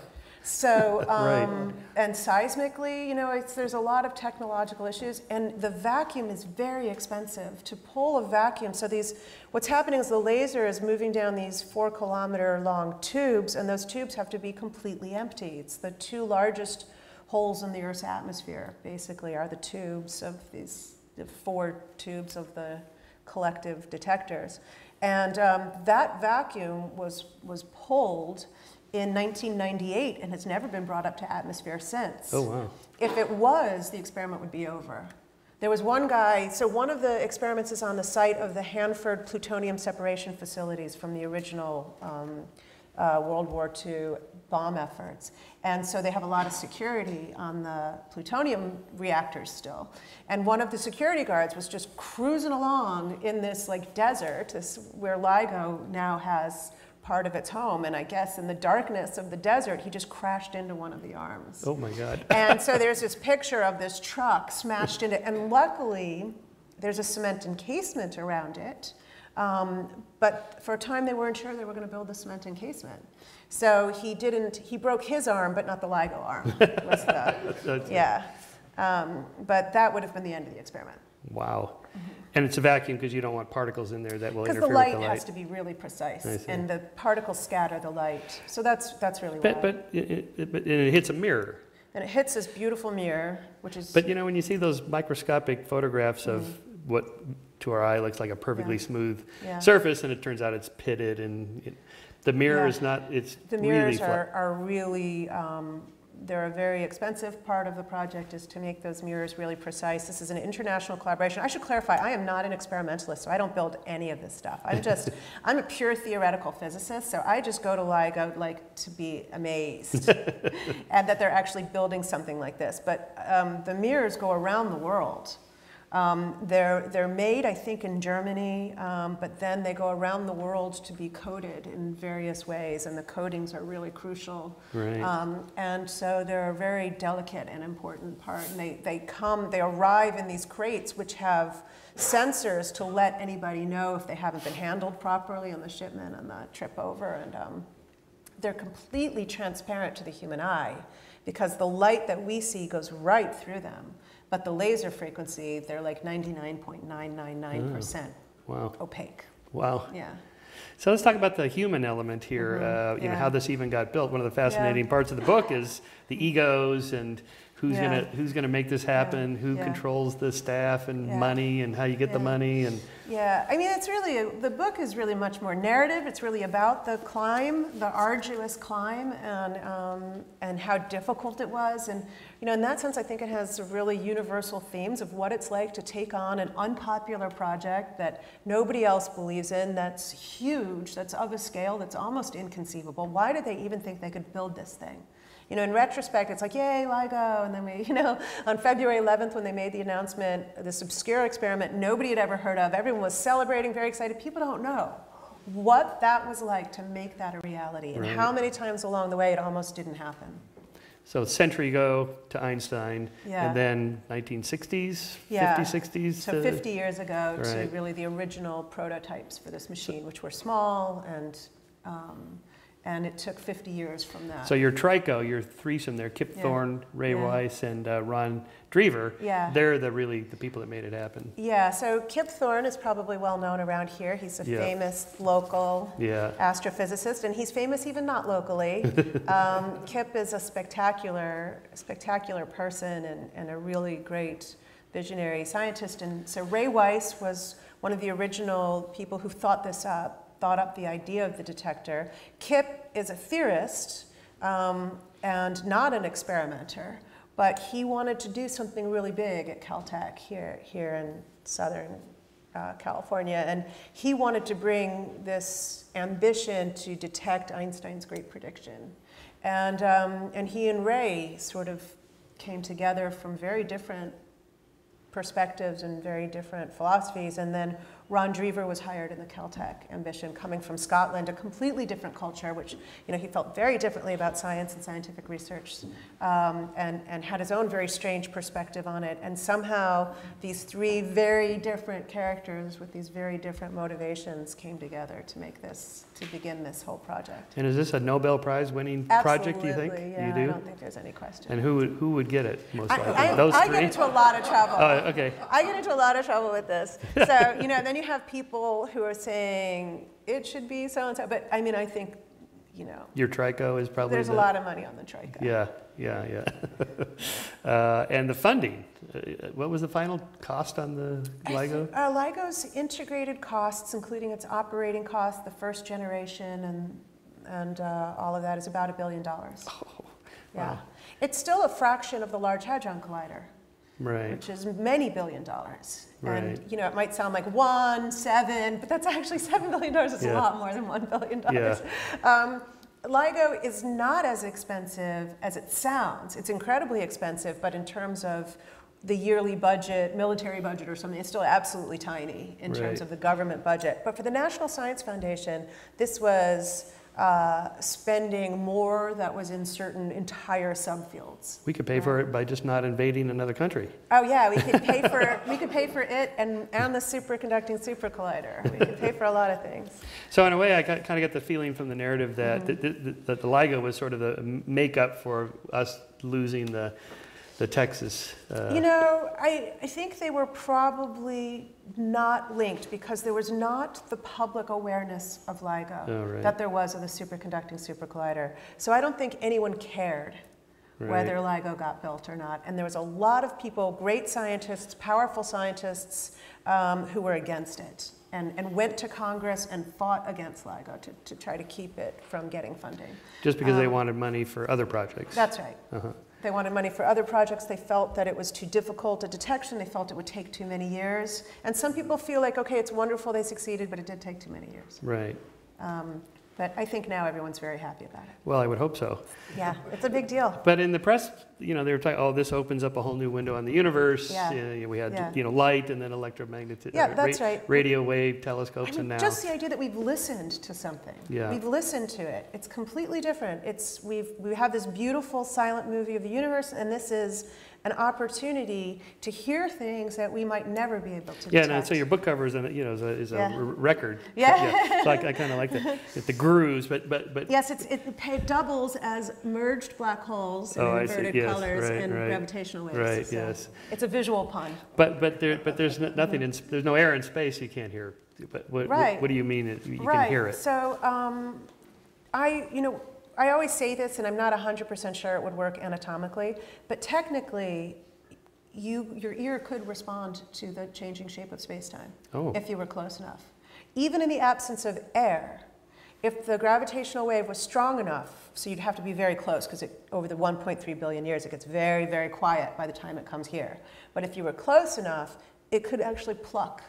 Speaker 2: So, um,
Speaker 1: right.
Speaker 2: and seismically, you know, it's, there's a lot of technological issues, and the vacuum is very expensive. To pull a vacuum, so these, what's happening is the laser is moving down these four kilometer long tubes, and those tubes have to be completely empty. It's the two largest holes in the Earth's atmosphere, basically, are the tubes of these, the four tubes of the collective detectors. And um, that vacuum was, was pulled in nineteen ninety-eight and has never been brought up to atmosphere since.
Speaker 1: Oh, wow.
Speaker 2: If it was, the experiment would be over. There was one guy, so one of the experiments is on the site of the Hanford plutonium separation facilities from the original um, uh, World War Two bomb efforts. And so they have a lot of security on the plutonium reactors still. And one of the security guards was just cruising along in this like desert, this, where LIGO now has part of its home, and I guess in the darkness of the desert, he just crashed into one of the arms.
Speaker 1: Oh my God.
Speaker 2: And so there's this picture of this truck smashed into, and luckily, there's a cement encasement around it, um, but for a time they weren't sure they were going to build the cement encasement. So he didn't, he broke his arm, but not the LIGO arm. Was the, yeah, um, but that would have been the end of the experiment.
Speaker 1: Wow. Mm-hmm. And it's a vacuum because you don't want particles in there that will interfere
Speaker 2: the light
Speaker 1: with the light.
Speaker 2: has to be really precise, and the particles scatter the light. So that's that's really
Speaker 1: but,
Speaker 2: why.
Speaker 1: But it, it, but it hits a mirror.
Speaker 2: And it hits this beautiful mirror, which is.
Speaker 1: But you know, when you see those microscopic photographs of
Speaker 2: mm-hmm.
Speaker 1: what to our eye looks like a perfectly
Speaker 2: yeah.
Speaker 1: smooth
Speaker 2: yeah.
Speaker 1: surface, and it turns out it's pitted, and it, the mirror
Speaker 2: yeah.
Speaker 1: is not. It's
Speaker 2: the mirrors
Speaker 1: really
Speaker 2: are are really. Um, They're a very expensive part of the project is to make those mirrors really precise. This is an international collaboration. I should clarify, I am not an experimentalist, so I don't build any of this stuff. I'm just, I'm a pure theoretical physicist, so I just go to LIGO like to be amazed and that they're actually building something like this. But um, the mirrors go around the world. Um, they're, they're made, I think, in Germany, um, but then they go around the world to be coated in various ways, and the coatings are really crucial.
Speaker 1: Right.
Speaker 2: Um, and so they're a very delicate and important part. And they, they come, they arrive in these crates, which have sensors to let anybody know if they haven't been handled properly on the shipment and the trip over. And um, they're completely transparent to the human eye, because the light that we see goes right through them. But the laser frequency, they're like ninety-nine point nine nine nine percent
Speaker 1: oh, wow.
Speaker 2: opaque.
Speaker 1: Wow.
Speaker 2: Yeah.
Speaker 1: So let's talk about the human element here,
Speaker 2: Mm-hmm.
Speaker 1: uh, you
Speaker 2: yeah.
Speaker 1: know, how this even got built. One of the fascinating
Speaker 2: yeah.
Speaker 1: parts of the book is the egos and who's
Speaker 2: yeah.
Speaker 1: gonna who's gonna make this happen,
Speaker 2: yeah.
Speaker 1: who
Speaker 2: yeah.
Speaker 1: controls the staff and
Speaker 2: yeah.
Speaker 1: money and how you get
Speaker 2: yeah.
Speaker 1: the money. And
Speaker 2: yeah, I mean, it's really, a, the book is really much more narrative. It's really about the climb, the arduous climb, and, um, and how difficult it was. And, you know, in that sense, I think it has really universal themes of what it's like to take on an unpopular project that nobody else believes in, that's huge, that's of a scale that's almost inconceivable. Why did they even think they could build this thing? You know, in retrospect, it's like, yay, LIGO, and then we, you know, on February eleventh, when they made the announcement, this obscure experiment nobody had ever heard of, everyone was celebrating, very excited. People don't know what that was like to make that a reality, and
Speaker 1: right.
Speaker 2: how many times along the way it almost didn't happen.
Speaker 1: so a century ago to Einstein,
Speaker 2: yeah.
Speaker 1: and then nineteen sixties,
Speaker 2: yeah.
Speaker 1: fifty, sixties.
Speaker 2: So
Speaker 1: to,
Speaker 2: fifty years ago
Speaker 1: right.
Speaker 2: to really the original prototypes for this machine, which were small and um, And it took fifty years from that.
Speaker 1: So your trico, your threesome there, Kip
Speaker 2: Yeah.
Speaker 1: Thorne, Ray
Speaker 2: Yeah.
Speaker 1: Weiss, and uh, Ron Drever,
Speaker 2: Yeah.
Speaker 1: they're the really the people that made it happen.
Speaker 2: Yeah, so Kip Thorne is probably well known around here. He's a
Speaker 1: Yeah.
Speaker 2: famous local
Speaker 1: Yeah.
Speaker 2: astrophysicist, and he's famous even not locally. um, Kip is a spectacular, spectacular person and, and a really great visionary scientist. And so Ray Weiss was one of the original people who thought this up. thought up the idea of the detector. Kip is a theorist um, and not an experimenter, but he wanted to do something really big at Caltech here, here in Southern uh, California. And he wanted to bring this ambition to detect Einstein's great prediction. And, um, and he and Ray sort of came together from very different perspectives and very different philosophies. And then Ron Drever was hired in the Caltech ambition, coming from Scotland, a completely different culture, which, you know, he felt very differently about science and scientific research, um, and, and had his own very strange perspective on it. And somehow these three very different characters with these very different motivations came together to make this, to begin this whole project.
Speaker 1: And is this a Nobel Prize winning project, do you think?
Speaker 2: Yeah,
Speaker 1: you do?
Speaker 2: I don't think there's any question.
Speaker 1: And who would, who would get it most
Speaker 2: I,
Speaker 1: likely?
Speaker 2: I,
Speaker 1: Those
Speaker 2: I
Speaker 1: three?
Speaker 2: get into a lot of trouble.
Speaker 1: Oh, okay.
Speaker 2: I get into a lot of trouble with this. So, you know, then you have people who are saying it should be so-and-so. But I mean, I think, you know,
Speaker 1: Your trico is probably
Speaker 2: there's
Speaker 1: the,
Speaker 2: a lot of money on the trico.
Speaker 1: Yeah, yeah, yeah. uh, and the funding. Uh, what was the final cost on the LIGO?
Speaker 2: Uh, LIGO's integrated costs, including its operating costs, the first generation, and, and uh, all of that is about a billion dollars.
Speaker 1: Oh,
Speaker 2: Yeah.
Speaker 1: wow.
Speaker 2: It's still a fraction of the Large Hadron Collider,
Speaker 1: Right.
Speaker 2: which is many billion dollars.
Speaker 1: Right.
Speaker 2: And, you know, it might sound like one, seven, but that's actually seven billion dollars. It's
Speaker 1: Yeah.
Speaker 2: a lot more than one billion dollars. Yeah. Um, LIGO is not as expensive as it sounds. It's incredibly expensive, but in terms of the yearly budget, military budget or something, it's still absolutely tiny in terms
Speaker 1: Right.
Speaker 2: of the government budget. But for the National Science Foundation, this was uh, spending more that was in certain entire subfields.
Speaker 1: We could pay for it by just not invading another country.
Speaker 2: Oh yeah, we could pay for we could pay for it and and the superconducting super collider. We could pay for a lot of things.
Speaker 1: So in a way, I kind of get the feeling from the narrative that,
Speaker 2: Mm-hmm.
Speaker 1: the, the, that the LIGO was sort of the makeup for us losing the the Texas. Uh,
Speaker 2: You know, I, I think they were probably not linked because there was not the public awareness of LIGO
Speaker 1: Oh, right.
Speaker 2: that there was of the superconducting super collider. So I don't think anyone cared whether LIGO got built or not. And there was a lot of people, great scientists, powerful scientists, um, who were against it and, and went to Congress and fought against LIGO to, to try to keep it from getting funding.
Speaker 1: Just because they
Speaker 2: Um,
Speaker 1: wanted money for other projects.
Speaker 2: That's right.
Speaker 1: Uh-huh.
Speaker 2: They wanted money for other projects. They felt that it was too difficult a detection. They felt it would take too many years. And some people feel like, okay, it's wonderful they succeeded, but it did take too many years.
Speaker 1: Right.
Speaker 2: Um, but I think now everyone's very happy about it.
Speaker 1: Well, I would hope so.
Speaker 2: Yeah, it's a big deal.
Speaker 1: But in the press, you know, they were talking, oh, this opens up a whole new window on the universe.
Speaker 2: Yeah.
Speaker 1: You know, we had,
Speaker 2: Yeah.
Speaker 1: you know, light and then electromagnetic,
Speaker 2: Yeah,
Speaker 1: uh,
Speaker 2: that's right.
Speaker 1: radio wave telescopes,
Speaker 2: I mean,
Speaker 1: and now.
Speaker 2: just the idea that we've listened to something.
Speaker 1: Yeah.
Speaker 2: We've listened to it. It's completely different. It's, we've, we have this beautiful silent movie of the universe, and this is an opportunity to hear things that we might never be able to
Speaker 1: Yeah,
Speaker 2: detect.
Speaker 1: no, so your book cover is a, you know, is a, is a
Speaker 2: Yeah.
Speaker 1: r- record.
Speaker 2: Yeah.
Speaker 1: So I, I kind of like the, the grooves, but, but, but.
Speaker 2: Yes, it's, it, it doubles as merged black holes in
Speaker 1: Oh, I see.
Speaker 2: inverted
Speaker 1: Yes,
Speaker 2: colors
Speaker 1: right,
Speaker 2: and
Speaker 1: right.
Speaker 2: gravitational waves.
Speaker 1: Right,
Speaker 2: So
Speaker 1: yes.
Speaker 2: It's a visual pun.
Speaker 1: But, but there, but there's no- nothing in, s- there's no air in space you can't hear. But what,
Speaker 2: Right.
Speaker 1: what, what do you mean it, you
Speaker 2: right.
Speaker 1: can hear it?
Speaker 2: So um, I, you know, I always say this, and I'm not one hundred percent sure it would work anatomically, but technically, you, your ear could respond to the changing shape of space-time
Speaker 1: Oh.
Speaker 2: if you were close enough. Even in the absence of air, if the gravitational wave was strong enough, so you'd have to be very close, because over the one point three billion years, it gets very, very quiet by the time it comes here. But if you were close enough, it could actually pluck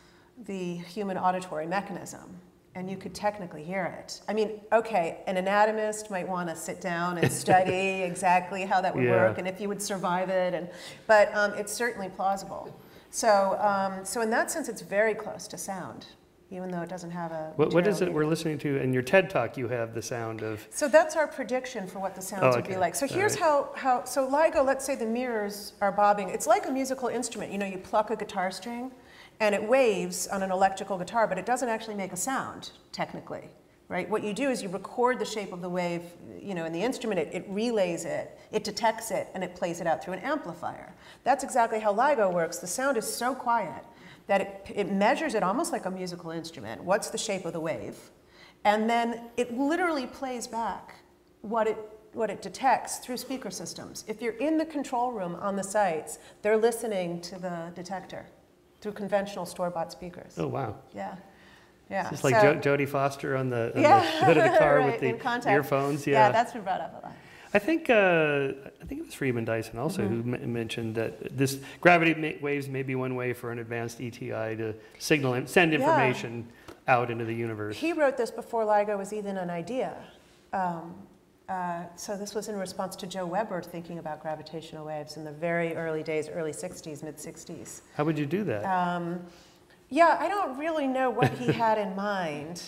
Speaker 2: the human auditory mechanism, and you could technically hear it. I mean, okay, an anatomist might want to sit down and study exactly how that would
Speaker 1: Yeah.
Speaker 2: work and if you would survive it, and, but um, it's certainly plausible. So, um, so in that sense, it's very close to sound, even though it doesn't have a
Speaker 1: What, what is it
Speaker 2: material
Speaker 1: we're listening to? In your TED Talk, you have the sound of.
Speaker 2: So that's our prediction for what the sounds
Speaker 1: Oh,
Speaker 2: would
Speaker 1: okay.
Speaker 2: be like. So
Speaker 1: All
Speaker 2: here's
Speaker 1: right.
Speaker 2: how, how, so LIGO, let's say the mirrors are bobbing. It's like a musical instrument. You know, you pluck a guitar string and it waves on an electrical guitar, but it doesn't actually make a sound, technically. right? What you do is you record the shape of the wave, you know, in the instrument, it, it relays it, it detects it, and it plays it out through an amplifier. That's exactly how LIGO works. The sound is so quiet that it, it measures it almost like a musical instrument. What's the shape of the wave? And then it literally plays back what it, what it detects through speaker systems. If you're in the control room on the sites, they're listening to the detector through conventional store-bought speakers.
Speaker 1: Oh, wow.
Speaker 2: Yeah. Yeah.
Speaker 1: It's like
Speaker 2: so,
Speaker 1: jo Jodie Foster on the, on
Speaker 2: yeah,
Speaker 1: the hood of the car
Speaker 2: right,
Speaker 1: with the earphones. Yeah.
Speaker 2: yeah, that's been brought up a lot.
Speaker 1: I think uh, I think it was Freeman Dyson also mm-hmm. who m mentioned that this gravity ma waves may be one way for an advanced E T I to signal and send information yeah. out into the universe.
Speaker 2: He wrote this before LIGO was even an idea. Um, uh, so this was in response to Joe Weber thinking about gravitational waves in the very early days, early sixties, mid sixties.
Speaker 1: How would you do that?
Speaker 2: Um, yeah, I don't really know what he had in mind.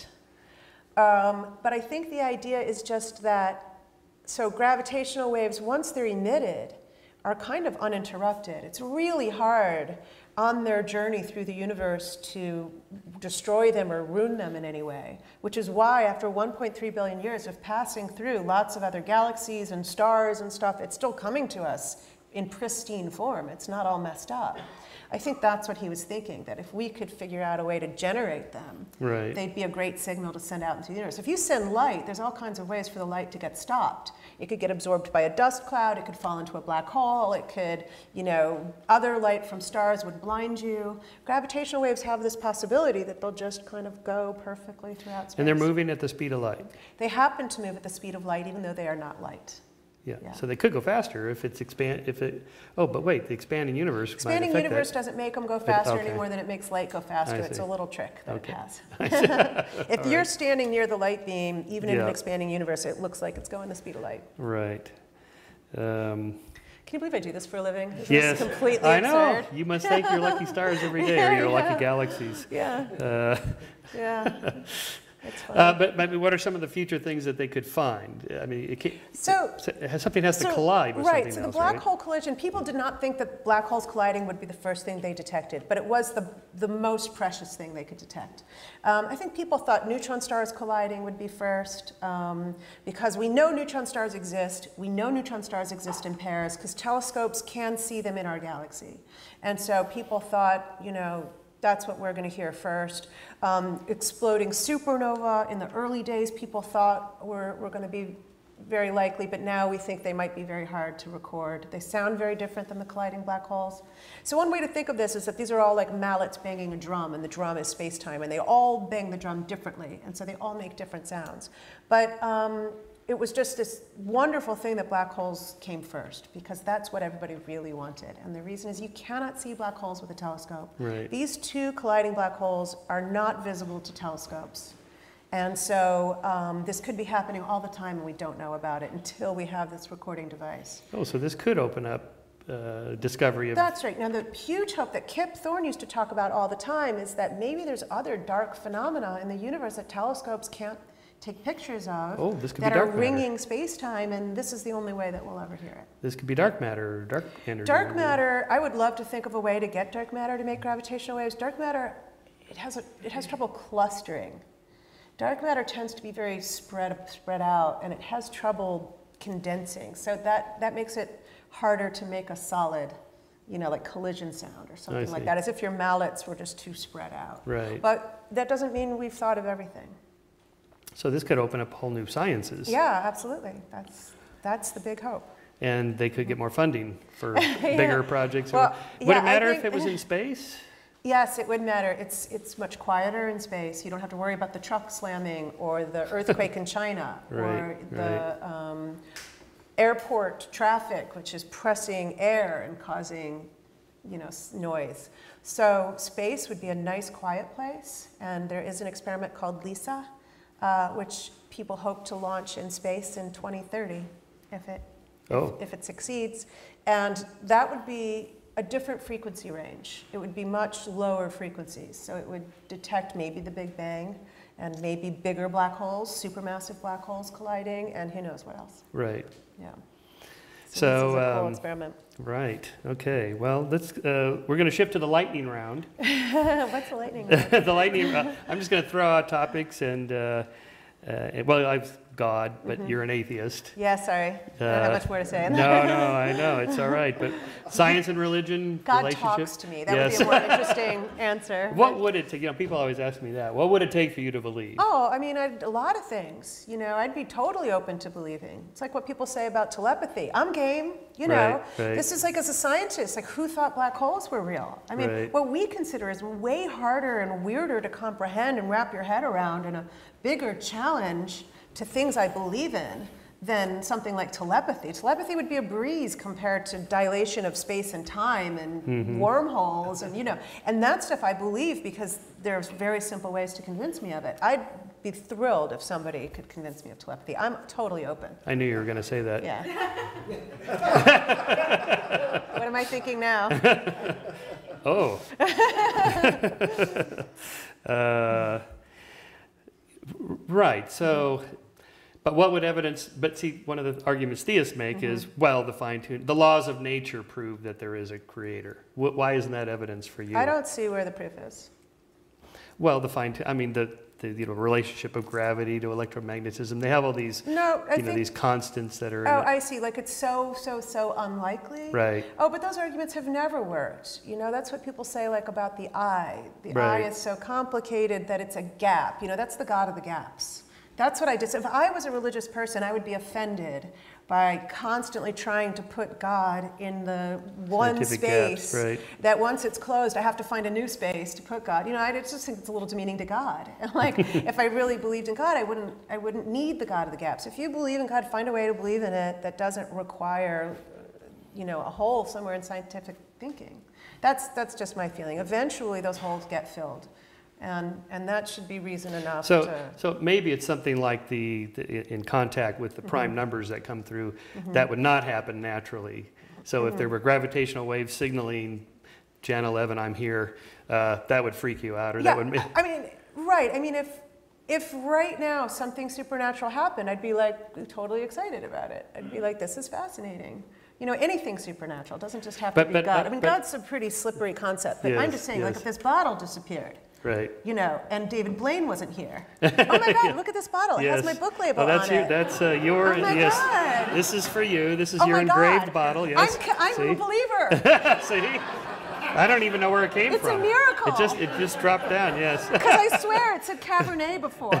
Speaker 2: Um, but I think the idea is just that so gravitational waves, once they're emitted, are kind of uninterrupted. It's really hard on their journey through the universe to destroy them or ruin them in any way, which is why after one point three billion years of passing through lots of other galaxies and stars and stuff, it's still coming to us in pristine form. It's not all messed up. I think that's what he was thinking, that if we could figure out a way to generate them,
Speaker 1: right.
Speaker 2: they'd be a great signal to send out into the universe. If you send light, there's all kinds of ways for the light to get stopped. It could get absorbed by a dust cloud, it could fall into a black hole, it could, you know, other light from stars would blind you. Gravitational waves have this possibility that they'll just kind of go perfectly throughout space.
Speaker 1: And they're moving at the speed of light.
Speaker 2: They happen to move at the speed of light, even though they are not light.
Speaker 1: Yeah.
Speaker 2: yeah,
Speaker 1: so they could go faster if it's expand. If it, oh, but wait, the expanding universe.
Speaker 2: Expanding
Speaker 1: might affect
Speaker 2: universe
Speaker 1: that.
Speaker 2: doesn't make them go faster
Speaker 1: okay.
Speaker 2: any more than it makes light go faster.
Speaker 1: I
Speaker 2: It's
Speaker 1: see.
Speaker 2: a little trick that
Speaker 1: okay.
Speaker 2: it has. If
Speaker 1: All
Speaker 2: you're
Speaker 1: right.
Speaker 2: standing near the light beam, even in
Speaker 1: yeah.
Speaker 2: an expanding universe, it looks like it's going the speed of light.
Speaker 1: Right. Um,
Speaker 2: Can you believe I do this for a living? Is
Speaker 1: yes,
Speaker 2: this completely
Speaker 1: I know.
Speaker 2: absurd?
Speaker 1: You must thank your lucky stars every day,
Speaker 2: yeah,
Speaker 1: or your
Speaker 2: yeah.
Speaker 1: lucky galaxies.
Speaker 2: Yeah.
Speaker 1: Uh,
Speaker 2: yeah. It's funny.
Speaker 1: Uh, but, but what are some of the future things that they could find? I mean, it can't,
Speaker 2: so,
Speaker 1: it, something has
Speaker 2: so,
Speaker 1: to collide with
Speaker 2: right,
Speaker 1: something
Speaker 2: so the
Speaker 1: else,
Speaker 2: black
Speaker 1: right?
Speaker 2: hole collision, people did not think that black holes colliding would be the first thing they detected, but it was the, the most precious thing they could detect. Um, I think people thought neutron stars colliding would be first, um, because we know neutron stars exist. We know neutron stars exist in pairs, because telescopes can see them in our galaxy. And so people thought, you know, that's what we're going to hear first. Um, exploding supernova, in the early days, people thought were, were going to be very likely, but now we think they might be very hard to record. They sound very different than the colliding black holes. So one way to think of this is that these are all like mallets banging a drum, and the drum is space-time, and they all bang the drum differently, and so they all make different sounds. But um, it was just this wonderful thing that black holes came first, because that's what everybody really wanted. And the reason is you cannot see black holes with a telescope.
Speaker 1: Right.
Speaker 2: These two colliding black holes are not visible to telescopes. And so um, this could be happening all the time, and we don't know about it until we have this recording device.
Speaker 1: Oh, so this could open up uh, discovery of...
Speaker 2: That's right. Now, the huge hope that Kip Thorne used to talk about all the time is that maybe there's other dark phenomena in the universe that telescopes can't take pictures of,
Speaker 1: oh, this could
Speaker 2: that
Speaker 1: be dark
Speaker 2: are ringing space-time, and this is the only way that we'll ever hear it.
Speaker 1: This could be dark matter or dark energy.
Speaker 2: Dark matter, I would love to think of a way to get dark matter to make gravitational waves. Dark matter, it has, a, it has trouble clustering. Dark matter tends to be very spread, spread out, and it has trouble condensing. So that, that makes it harder to make a solid, you know, like collision sound or something like that, as if your mallets were just too spread out.
Speaker 1: Right.
Speaker 2: But that doesn't mean we've thought of everything.
Speaker 1: So this could open up whole new sciences.
Speaker 2: Yeah, absolutely. That's, that's the big hope.
Speaker 1: And they could get more funding for yeah. bigger projects.
Speaker 2: Well,
Speaker 1: would
Speaker 2: yeah,
Speaker 1: it matter
Speaker 2: think,
Speaker 1: if it was in space?
Speaker 2: Yes, it would matter. It's, it's much quieter in space. You don't have to worry about the truck slamming or the earthquake in China
Speaker 1: right,
Speaker 2: or the
Speaker 1: right.
Speaker 2: um, airport traffic, which is pressing air and causing, you know, noise. So space would be a nice, quiet place. And there is an experiment called LISA, uh, which people hope to launch in space in twenty thirty, if it,
Speaker 1: oh.
Speaker 2: if, if it succeeds. And that would be a different frequency range. It would be much lower frequencies. So it would detect maybe the Big Bang and maybe bigger black holes, supermassive black holes colliding, and who knows what else.
Speaker 1: Right.
Speaker 2: Yeah. So,
Speaker 1: so
Speaker 2: this is a cool
Speaker 1: um,
Speaker 2: experiment.
Speaker 1: Right. Okay. Well, let's. Uh, we're going to shift to the lightning round.
Speaker 2: What's the lightning round?
Speaker 1: the lightning. Uh, I'm just going to throw out topics, and uh, Uh, well, I've God, but
Speaker 2: Mm-hmm.
Speaker 1: you're an atheist.
Speaker 2: Yeah, sorry. I don't have much more to say.
Speaker 1: No, no, I know, it's all right. But science and religion,
Speaker 2: God
Speaker 1: relationship.
Speaker 2: talks to me. That
Speaker 1: yes.
Speaker 2: would be a more interesting answer.
Speaker 1: What would it take? You know, people always ask me that. What would it take for you to believe?
Speaker 2: Oh, I mean, I'd, a lot of things. You know, I'd be totally open to believing. It's like what people say about telepathy. I'm game. You know,
Speaker 1: Right, right.
Speaker 2: this is like as a scientist, like who thought black holes were real? I mean,
Speaker 1: Right.
Speaker 2: what we consider is way harder and weirder to comprehend and wrap your head around, and a bigger challenge to things I believe in than something like telepathy. Telepathy would be a breeze compared to dilation of space and time and
Speaker 1: Mm-hmm.
Speaker 2: wormholes and, you know, and that stuff I believe because there's very simple ways to convince me of it. I'd be thrilled if somebody could convince me of telepathy. I'm totally open.
Speaker 1: I knew you were going to say that.
Speaker 2: Yeah. What am I thinking now?
Speaker 1: Oh. uh, right. So, but what would evidence? But see, one of the arguments theists make
Speaker 2: Mm-hmm.
Speaker 1: is, well, the fine tune, the laws of nature prove that there is a creator. Wh- Why isn't that evidence for you?
Speaker 2: I don't see where the proof is.
Speaker 1: Well, the fine. T- I mean, the, the you know relationship of gravity to electromagnetism. They have all these
Speaker 2: No, I
Speaker 1: you know
Speaker 2: think.
Speaker 1: these constants that are. in
Speaker 2: Oh,
Speaker 1: it.
Speaker 2: I see. Like it's so, so, so unlikely.
Speaker 1: Right.
Speaker 2: Oh, but those arguments have never worked. You know, that's what people say like about the eye. The
Speaker 1: Right.
Speaker 2: eye is so complicated that it's a gap. You know, that's the God of the gaps. That's what I did. So if I was a religious person, I would be offended by constantly trying to put God in the one
Speaker 1: Scientific gaps,
Speaker 2: space
Speaker 1: right.
Speaker 2: that once it's closed, I have to find a new space to put God. You know, I just think it's a little demeaning to God. And like, if I really believed in God, I wouldn't, I wouldn't need the God of the gaps. If you believe in God, find a way to believe in it that doesn't require, you know, a hole somewhere in scientific thinking. That's, that's just my feeling. Eventually, those holes get filled. And, and that should be reason enough
Speaker 1: So,
Speaker 2: to...
Speaker 1: so maybe it's something like the, the in contact with the prime
Speaker 2: Mm-hmm.
Speaker 1: numbers that come through, that would not happen naturally. So if there
Speaker 2: Mm-hmm.
Speaker 1: were gravitational waves signaling Janna Levin, I'm here, uh, that would freak you out, or
Speaker 2: Yeah,
Speaker 1: that would.
Speaker 2: I mean, right. I mean, if, if right now something supernatural happened, I'd be like totally excited about it. I'd be like, this is fascinating. You know, anything supernatural. It doesn't just have
Speaker 1: But-
Speaker 2: to be
Speaker 1: but-
Speaker 2: God.
Speaker 1: uh,
Speaker 2: I mean,
Speaker 1: but-
Speaker 2: God's a pretty slippery concept. But I'm
Speaker 1: Yes,
Speaker 2: just saying, like,
Speaker 1: yes.
Speaker 2: if this bottle disappeared,
Speaker 1: Right.
Speaker 2: you know, and David Blaine wasn't here. Oh my God, look at this bottle. It
Speaker 1: Yes.
Speaker 2: has my book label
Speaker 1: Oh, that's
Speaker 2: on
Speaker 1: you.
Speaker 2: it.
Speaker 1: That's uh, your.
Speaker 2: Oh my
Speaker 1: yes.
Speaker 2: God.
Speaker 1: This is for you. This is
Speaker 2: Oh
Speaker 1: your
Speaker 2: my
Speaker 1: engraved
Speaker 2: God.
Speaker 1: bottle. Yes.
Speaker 2: I'm, ca- I'm
Speaker 1: See?
Speaker 2: a believer.
Speaker 1: See. I don't even know where it came
Speaker 2: It's a
Speaker 1: from.
Speaker 2: miracle.
Speaker 1: It just it just dropped down. Yes.
Speaker 2: Because I swear it said Cabernet before.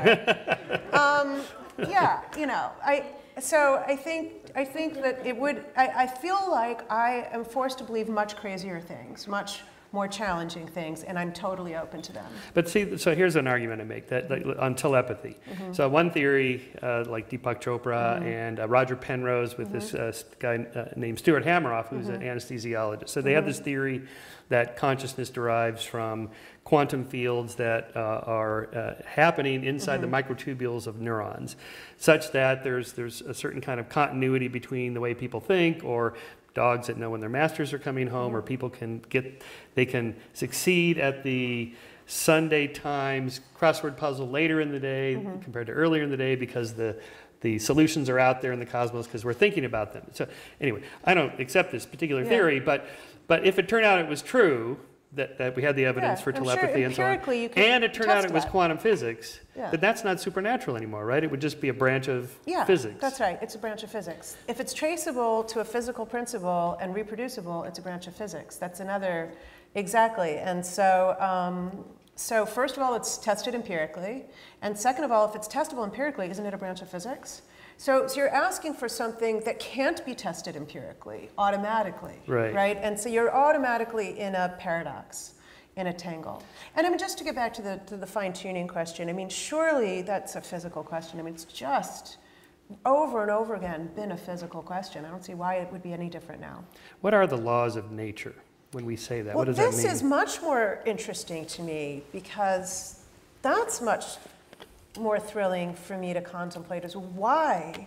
Speaker 2: Um, yeah, you know, I. So I think I think that it would. I, I feel like I am forced to believe much crazier things, much more challenging things, and I'm totally open to them.
Speaker 1: But see, so here's an argument I make that like, on telepathy.
Speaker 2: Mm-hmm.
Speaker 1: So one theory, uh, like Deepak Chopra and uh, Roger Penrose with this uh, guy uh, named Stuart Hameroff, who's an anesthesiologist. So they have this theory that consciousness derives from quantum fields that uh, are uh, happening inside the microtubules of neurons, such that there's there's a certain kind of continuity between the way people think, or dogs that know when their masters are coming home, or people can get, they can succeed at the Sunday Times crossword puzzle later in the day compared to earlier in the day because the the solutions are out there in the cosmos because we're thinking about them. So anyway, I don't accept this particular
Speaker 2: Yeah.
Speaker 1: theory, but but if it turned out it was true, that, that we had the evidence
Speaker 2: Yeah,
Speaker 1: for
Speaker 2: I'm sure
Speaker 1: telepathy and so on,
Speaker 2: empirically you can
Speaker 1: and it turned out
Speaker 2: test
Speaker 1: it was
Speaker 2: that.
Speaker 1: quantum physics,
Speaker 2: Yeah.
Speaker 1: then that's not supernatural anymore, right? It would just be a branch of
Speaker 2: Yeah,
Speaker 1: physics.
Speaker 2: that's right. It's a branch of physics. If it's traceable to a physical principle and reproducible, it's a branch of physics. That's another, exactly. And so, um, so first of all, it's tested empirically. And second of all, if it's testable empirically, isn't it a branch of physics? So, so you're asking for something that can't be tested empirically, automatically.
Speaker 1: Right.
Speaker 2: Right? And so you're automatically in a paradox, in a tangle. And I mean, just to get back to the, to the fine-tuning question, I mean, surely that's a physical question. I mean, it's just over and over again been a physical question. I don't see why it would be any different now.
Speaker 1: What are the laws of nature when we say that?
Speaker 2: Well,
Speaker 1: what does that
Speaker 2: this
Speaker 1: mean?
Speaker 2: is much more interesting to me because that's much more thrilling for me to contemplate is why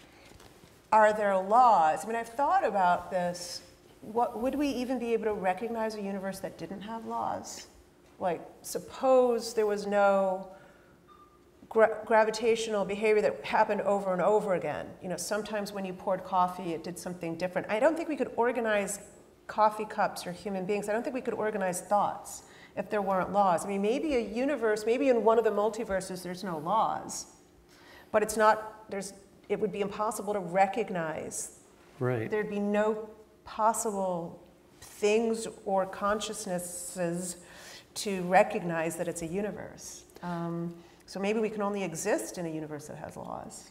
Speaker 2: are there laws? I mean, I've thought about this. What, would we even be able to recognize a universe that didn't have laws? Like, suppose there was no gra gravitational behavior that happened over and over again. You know, sometimes when you poured coffee, it did something different. I don't think we could organize coffee cups or human beings. I don't think we could organize thoughts if there weren't laws. I mean, maybe a universe, maybe in one of the multiverses, there's no laws. but it's not, there's, it would be impossible to recognize.
Speaker 1: Right.
Speaker 2: There'd be no possible things or consciousnesses to recognize that it's a universe. Um, so maybe we can only exist in a universe that has laws.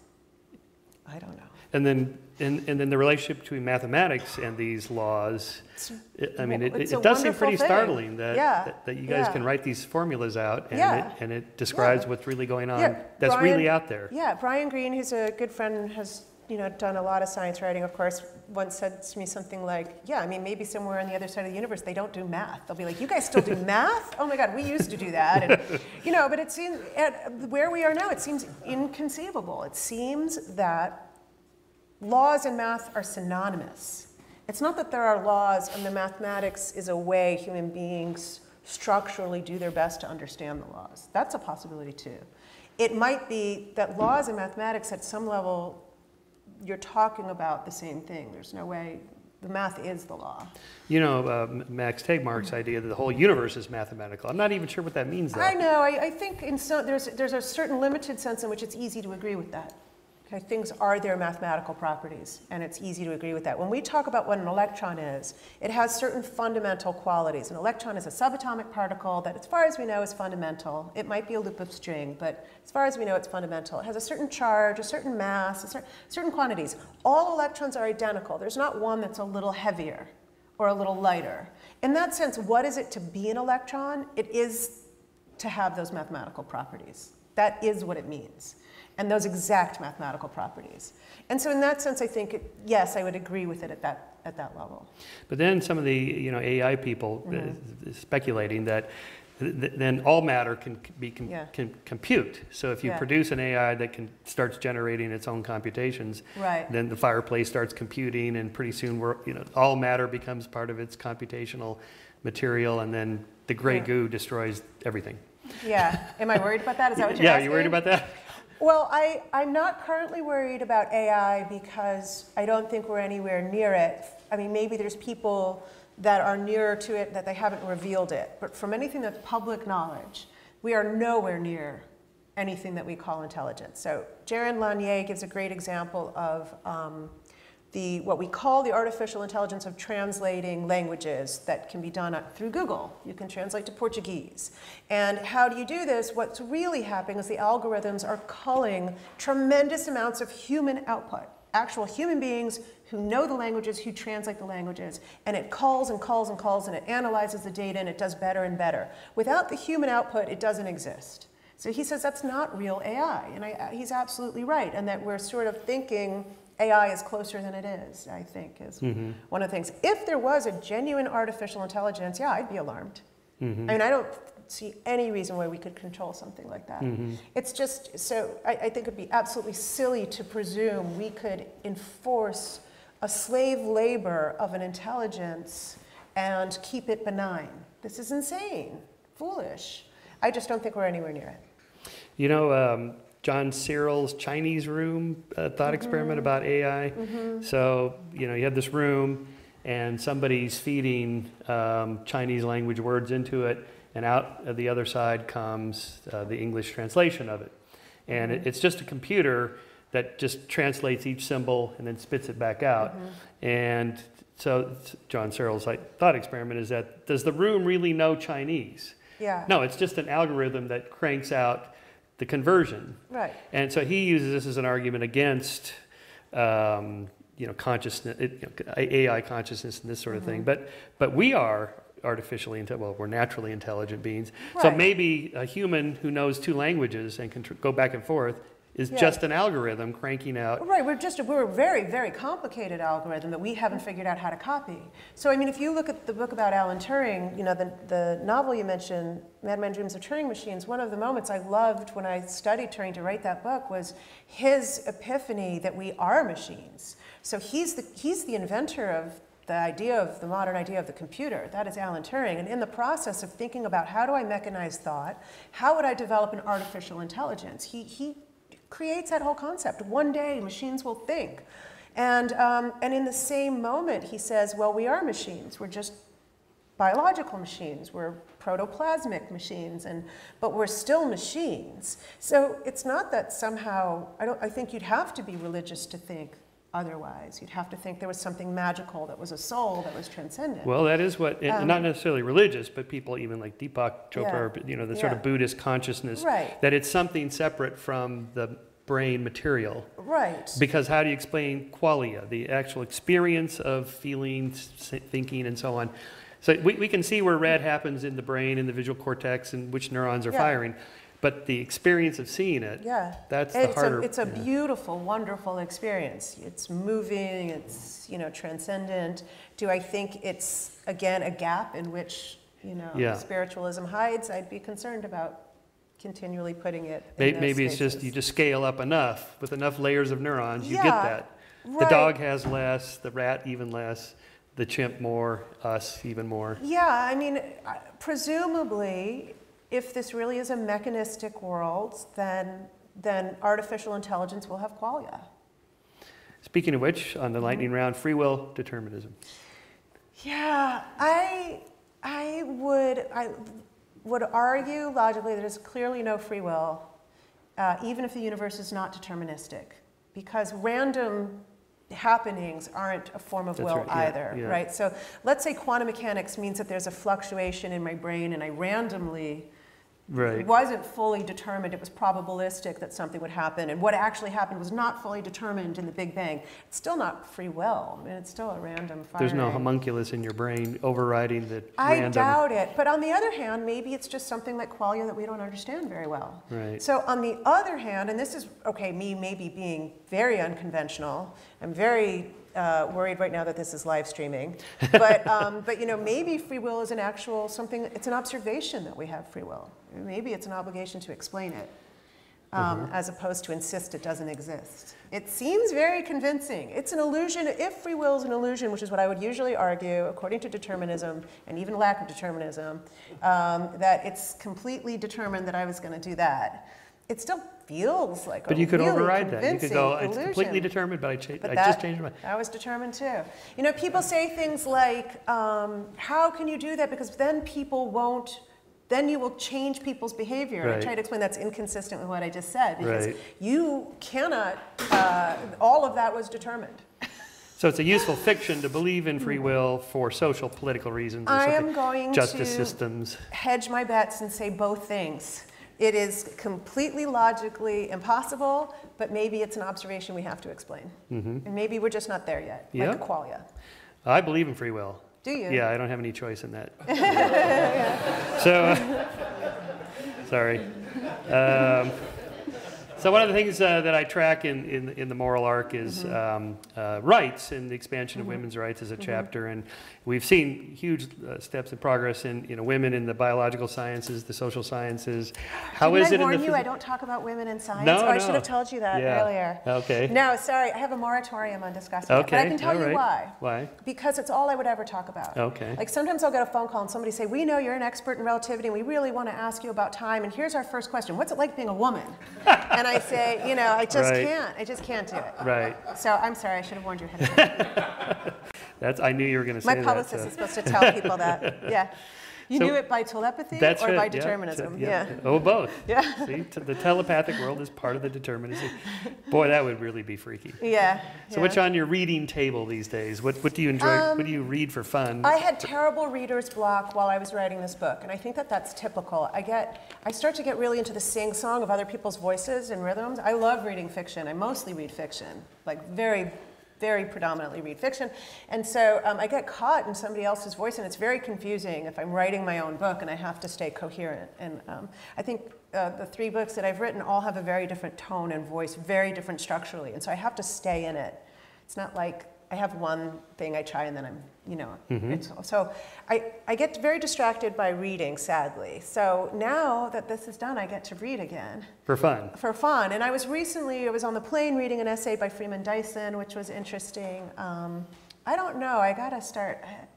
Speaker 2: I don't know.
Speaker 1: And then, and, and then the relationship between mathematics and these laws, it, I mean, it, it, it does seem pretty
Speaker 2: thing.
Speaker 1: startling that,
Speaker 2: yeah.
Speaker 1: that, that you guys
Speaker 2: yeah.
Speaker 1: can write these formulas out and,
Speaker 2: yeah.
Speaker 1: it, and it describes
Speaker 2: yeah.
Speaker 1: what's really going on
Speaker 2: yeah.
Speaker 1: that's
Speaker 2: Brian,
Speaker 1: really out there.
Speaker 2: Yeah, Brian Greene, who's a good friend, has you know, done a lot of science writing, of course, once said to me something like, yeah, I mean, maybe somewhere on the other side of the universe, they don't do math. They'll be like, you guys still do math? Oh my God, we used to do that. And, you know, but it seems, at where we are now, it seems inconceivable. It seems that laws and math are synonymous. It's not that there are laws and the mathematics is a way human beings structurally do their best to understand the laws. That's a possibility too. It might be that laws and mathematics at some level, you're talking about the same thing. There's no way, the math is the law.
Speaker 1: You know, uh, Max Tegmark's idea that the whole universe is mathematical. I'm not even sure what that means though.
Speaker 2: I know, I, I think in so, there's, there's a certain limited sense in which it's easy to agree with that. Okay, things are their mathematical properties, and it's easy to agree with that. When we talk about what an electron is, it has certain fundamental qualities. An electron is a subatomic particle that, as far as we know, is fundamental. It might be a loop of string, but as far as we know, it's fundamental. It has a certain charge, a certain mass, a cer certain quantities. All electrons are identical. There's not one that's a little heavier or a little lighter. In that sense, what is it to be an electron? It is to have those mathematical properties. That is what it means. And those exact mathematical properties. And so in that sense, I think, it, yes, I would agree with it at that, at that level.
Speaker 1: But then some of the you know, A I people mm-hmm. uh, speculating that th then all matter can be com
Speaker 2: yeah.
Speaker 1: can compute. So if you
Speaker 2: yeah.
Speaker 1: produce an A I that can starts generating its own computations,
Speaker 2: right.
Speaker 1: then the fireplace starts computing, and pretty soon we're, you know, all matter becomes part of its computational material, and then the gray
Speaker 2: yeah.
Speaker 1: goo destroys everything.
Speaker 2: Yeah. Am I worried about that? Is that what you're
Speaker 1: yeah,
Speaker 2: asking?
Speaker 1: you worried about that?
Speaker 2: Well, I, I'm not currently worried about A I because I don't think we're anywhere near it. I mean, maybe there's people that are nearer to it that they haven't revealed it. But from anything that's public knowledge, we are nowhere near anything that we call intelligence. So Jaron Lanier gives a great example of um, the, what we call the artificial intelligence of translating languages that can be done through Google. You can translate to Portuguese. And how do you do this? What's really happening is the algorithms are culling tremendous amounts of human output, actual human beings who know the languages, who translate the languages, and it culls and culls and culls, and it analyzes the data, and it does better and better. Without the human output, it doesn't exist. So he says that's not real A I, and I, he's absolutely right, and that we're sort of thinking A I is closer than it is, I think, is mm-hmm. one of the things. If there was a genuine artificial intelligence, yeah, I'd be alarmed. Mm-hmm. I mean, I don't see any reason why we could control something like that. Mm-hmm. It's just, so I, I think it'd be absolutely silly to presume we could enforce a slave labor of an intelligence and keep it benign. This is insane, foolish. I just don't think we're anywhere near it.
Speaker 1: You know, um, John Searle's Chinese room uh, thought mm-hmm. experiment about A I. Mm-hmm. So, you know, you have this room and somebody's feeding um, Chinese language words into it, and out of the other side comes uh, the English translation of it. And mm-hmm. it, it's just a computer that just translates each symbol and then spits it back out. Mm-hmm. And so John Searle's like, thought experiment is that, does the room really know Chinese?
Speaker 2: Yeah.
Speaker 1: No, it's just an algorithm that cranks out the conversion.
Speaker 2: Right.
Speaker 1: And so he uses this as an argument against um, you know, consciousness, it, you know, A I consciousness and this sort of mm-hmm. thing. But, but we are artificially intelligent, well, we're naturally intelligent beings. Right. So maybe a human who knows two languages and can tr go back and forth is yeah. just an algorithm cranking out.
Speaker 2: Right, we're just, a, we're a very, very complicated algorithm that we haven't figured out how to copy. So, I mean, if you look at the book about Alan Turing, you know, the, the novel you mentioned, Madman Dreams of Turing Machines, one of the moments I loved when I studied Turing to write that book was his epiphany that we are machines. So he's the, he's the inventor of the idea of, the modern idea of the computer. That is Alan Turing. And in the process of thinking about how do I mechanize thought, how would I develop an artificial intelligence, he, he creates that whole concept. One day, machines will think. And, um, and in the same moment, he says, well, we are machines. We're just biological machines, we're protoplasmic machines, and, but we're still machines. So it's not that somehow, I, don't, I think you'd have to be religious to think otherwise. You'd have to think there was something magical, that was a soul, that was transcendent.
Speaker 1: Well, that is what,
Speaker 2: Um,
Speaker 1: not necessarily religious, but people even like Deepak Chopra,
Speaker 2: Yeah.
Speaker 1: or, you know, the sort
Speaker 2: Yeah.
Speaker 1: of Buddhist consciousness,
Speaker 2: Right.
Speaker 1: that it's something separate from the brain material.
Speaker 2: Right.
Speaker 1: Because how do you explain qualia, the actual experience of feeling, s- thinking, and so on? So we, we can see where red happens in the brain, in the visual cortex, and which neurons are
Speaker 2: Yeah.
Speaker 1: firing. But the experience of seeing it,
Speaker 2: Yeah.
Speaker 1: that's the
Speaker 2: it's
Speaker 1: harder.
Speaker 2: A, it's a
Speaker 1: yeah.
Speaker 2: beautiful, wonderful experience. It's moving, it's, you know, transcendent. Do I think it's, again, a gap in which, you know,
Speaker 1: Yeah.
Speaker 2: spiritualism hides? I'd be concerned about continually putting it in
Speaker 1: Maybe,
Speaker 2: those
Speaker 1: maybe it's
Speaker 2: spaces.
Speaker 1: just, you just scale up enough, with enough layers of neurons, you get
Speaker 2: Yeah,
Speaker 1: that. The
Speaker 2: right.
Speaker 1: dog has less, the rat even less, the chimp more, us even more.
Speaker 2: Yeah, I mean, I- presumably, if this really is a mechanistic world, then, then artificial intelligence will have qualia.
Speaker 1: Speaking of which, on the lightning round, free will determinism.
Speaker 2: Yeah, I, I would, I would argue logically that there's clearly no free will, uh, even if the universe is not deterministic, because random happenings aren't a form of
Speaker 1: That's
Speaker 2: will
Speaker 1: right, yeah,
Speaker 2: either,
Speaker 1: yeah.
Speaker 2: right? So let's say quantum mechanics means that there's a fluctuation in my brain and I randomly
Speaker 1: Right.
Speaker 2: It wasn't fully determined. It was probabilistic that something would happen. And what actually happened was not fully determined in the Big Bang. It's still not free will. I mean, it's still a random firing.
Speaker 1: There's no homunculus in your brain overriding the
Speaker 2: I
Speaker 1: random.
Speaker 2: doubt it. But on the other hand, maybe it's just something like qualia that we don't understand very well.
Speaker 1: Right.
Speaker 2: So on the other hand, and this is, okay, me maybe being very unconventional. I'm very uh, worried right now that this is live streaming. But, um, but you know, maybe free will is an actual something, it's an observation that we have free will. Maybe it's an obligation to explain it, um, mm-hmm. as opposed to insist it doesn't exist. It seems very convincing. It's an illusion. If free will is an illusion, which is what I would usually argue, according to determinism, and even lack of determinism, um, that it's completely determined that I was going to do that. It still feels like
Speaker 1: but
Speaker 2: a
Speaker 1: you could
Speaker 2: really
Speaker 1: override that. You could go, it's
Speaker 2: illusion.
Speaker 1: completely determined, but I, cha
Speaker 2: But
Speaker 1: I
Speaker 2: that,
Speaker 1: just changed my mind.
Speaker 2: I was determined too. You know, people say things like, um, how can you do that? Because then people won't, then you will change people's behavior.
Speaker 1: Right.
Speaker 2: And I try to explain that's inconsistent with what I just said. Because
Speaker 1: Right.
Speaker 2: you cannot, uh, all of that was determined.
Speaker 1: So it's a useful fiction to believe in free will for social, political reasons. Or
Speaker 2: I
Speaker 1: something.
Speaker 2: am going
Speaker 1: Justice
Speaker 2: to
Speaker 1: systems.
Speaker 2: hedge my bets and say both things. It is completely logically impossible, but maybe it's an observation we have to explain. Mm-hmm. And maybe we're just not there yet,
Speaker 1: Yeah.
Speaker 2: like a qualia.
Speaker 1: I believe in free will.
Speaker 2: Do you?
Speaker 1: Yeah, I don't have any choice in that. So, uh, sorry. Um, so one of the things uh, that I track in, in, in the moral arc is mm-hmm. um, uh, rights and the expansion mm-hmm. of women's rights as a mm-hmm. chapter. And we've seen huge uh, steps in progress in you know, women in the biological sciences, the social sciences. How
Speaker 2: Didn't
Speaker 1: is
Speaker 2: I
Speaker 1: it
Speaker 2: warn
Speaker 1: in the
Speaker 2: you I don't talk about women in science?
Speaker 1: No,
Speaker 2: oh, I
Speaker 1: no.
Speaker 2: should have told you that
Speaker 1: Yeah.
Speaker 2: earlier.
Speaker 1: Okay.
Speaker 2: No, sorry, I have a moratorium on discussing it.
Speaker 1: Okay,
Speaker 2: But I can tell
Speaker 1: all
Speaker 2: you
Speaker 1: right.
Speaker 2: why.
Speaker 1: Why?
Speaker 2: Because it's all I would ever talk about.
Speaker 1: Okay.
Speaker 2: Like sometimes I'll get a phone call and somebody say, we know you're an expert in relativity and we really want to ask you about time. And here's our first question. What's it like being a woman? And I say, you know, I just
Speaker 1: Right.
Speaker 2: can't. I just can't do it.
Speaker 1: Right.
Speaker 2: So I'm sorry, I should have warned you ahead of time.
Speaker 1: That's, I knew you were going to say
Speaker 2: My
Speaker 1: that.
Speaker 2: publicist
Speaker 1: so.
Speaker 2: is supposed to tell people that. Yeah. You
Speaker 1: So
Speaker 2: knew it by telepathy
Speaker 1: That's
Speaker 2: or
Speaker 1: right.
Speaker 2: by
Speaker 1: yeah.
Speaker 2: determinism?
Speaker 1: Yeah.
Speaker 2: Yeah.
Speaker 1: Oh, both.
Speaker 2: Yeah.
Speaker 1: See, t the telepathic world is part of the determinism. Boy, that would really be freaky.
Speaker 2: Yeah.
Speaker 1: So
Speaker 2: yeah.
Speaker 1: what's on your reading table these days? What, what do you enjoy?
Speaker 2: Um,
Speaker 1: what do you read for fun?
Speaker 2: I had terrible reader's block while I was writing this book, and I think that that's typical. I get, I start to get really into the sing-song of other people's voices and rhythms. I love reading fiction. I mostly read fiction, like very, very predominantly read fiction. And so um, I get caught in somebody else's voice, and it's very confusing if I'm writing my own book and I have to stay coherent. And um, I think uh, the three books that I've written all have a very different tone and voice, very different structurally, and so I have to stay in it. It's not like I have one thing I try and then I'm, you know,
Speaker 1: Mm-hmm.
Speaker 2: it's, so I, I get very distracted by reading, sadly. So now that this is done, I get to read again.
Speaker 1: For fun.
Speaker 2: For fun. And I was recently, I was on the plane reading an essay by Freeman Dyson, which was interesting. Um, I don't know, I gotta start,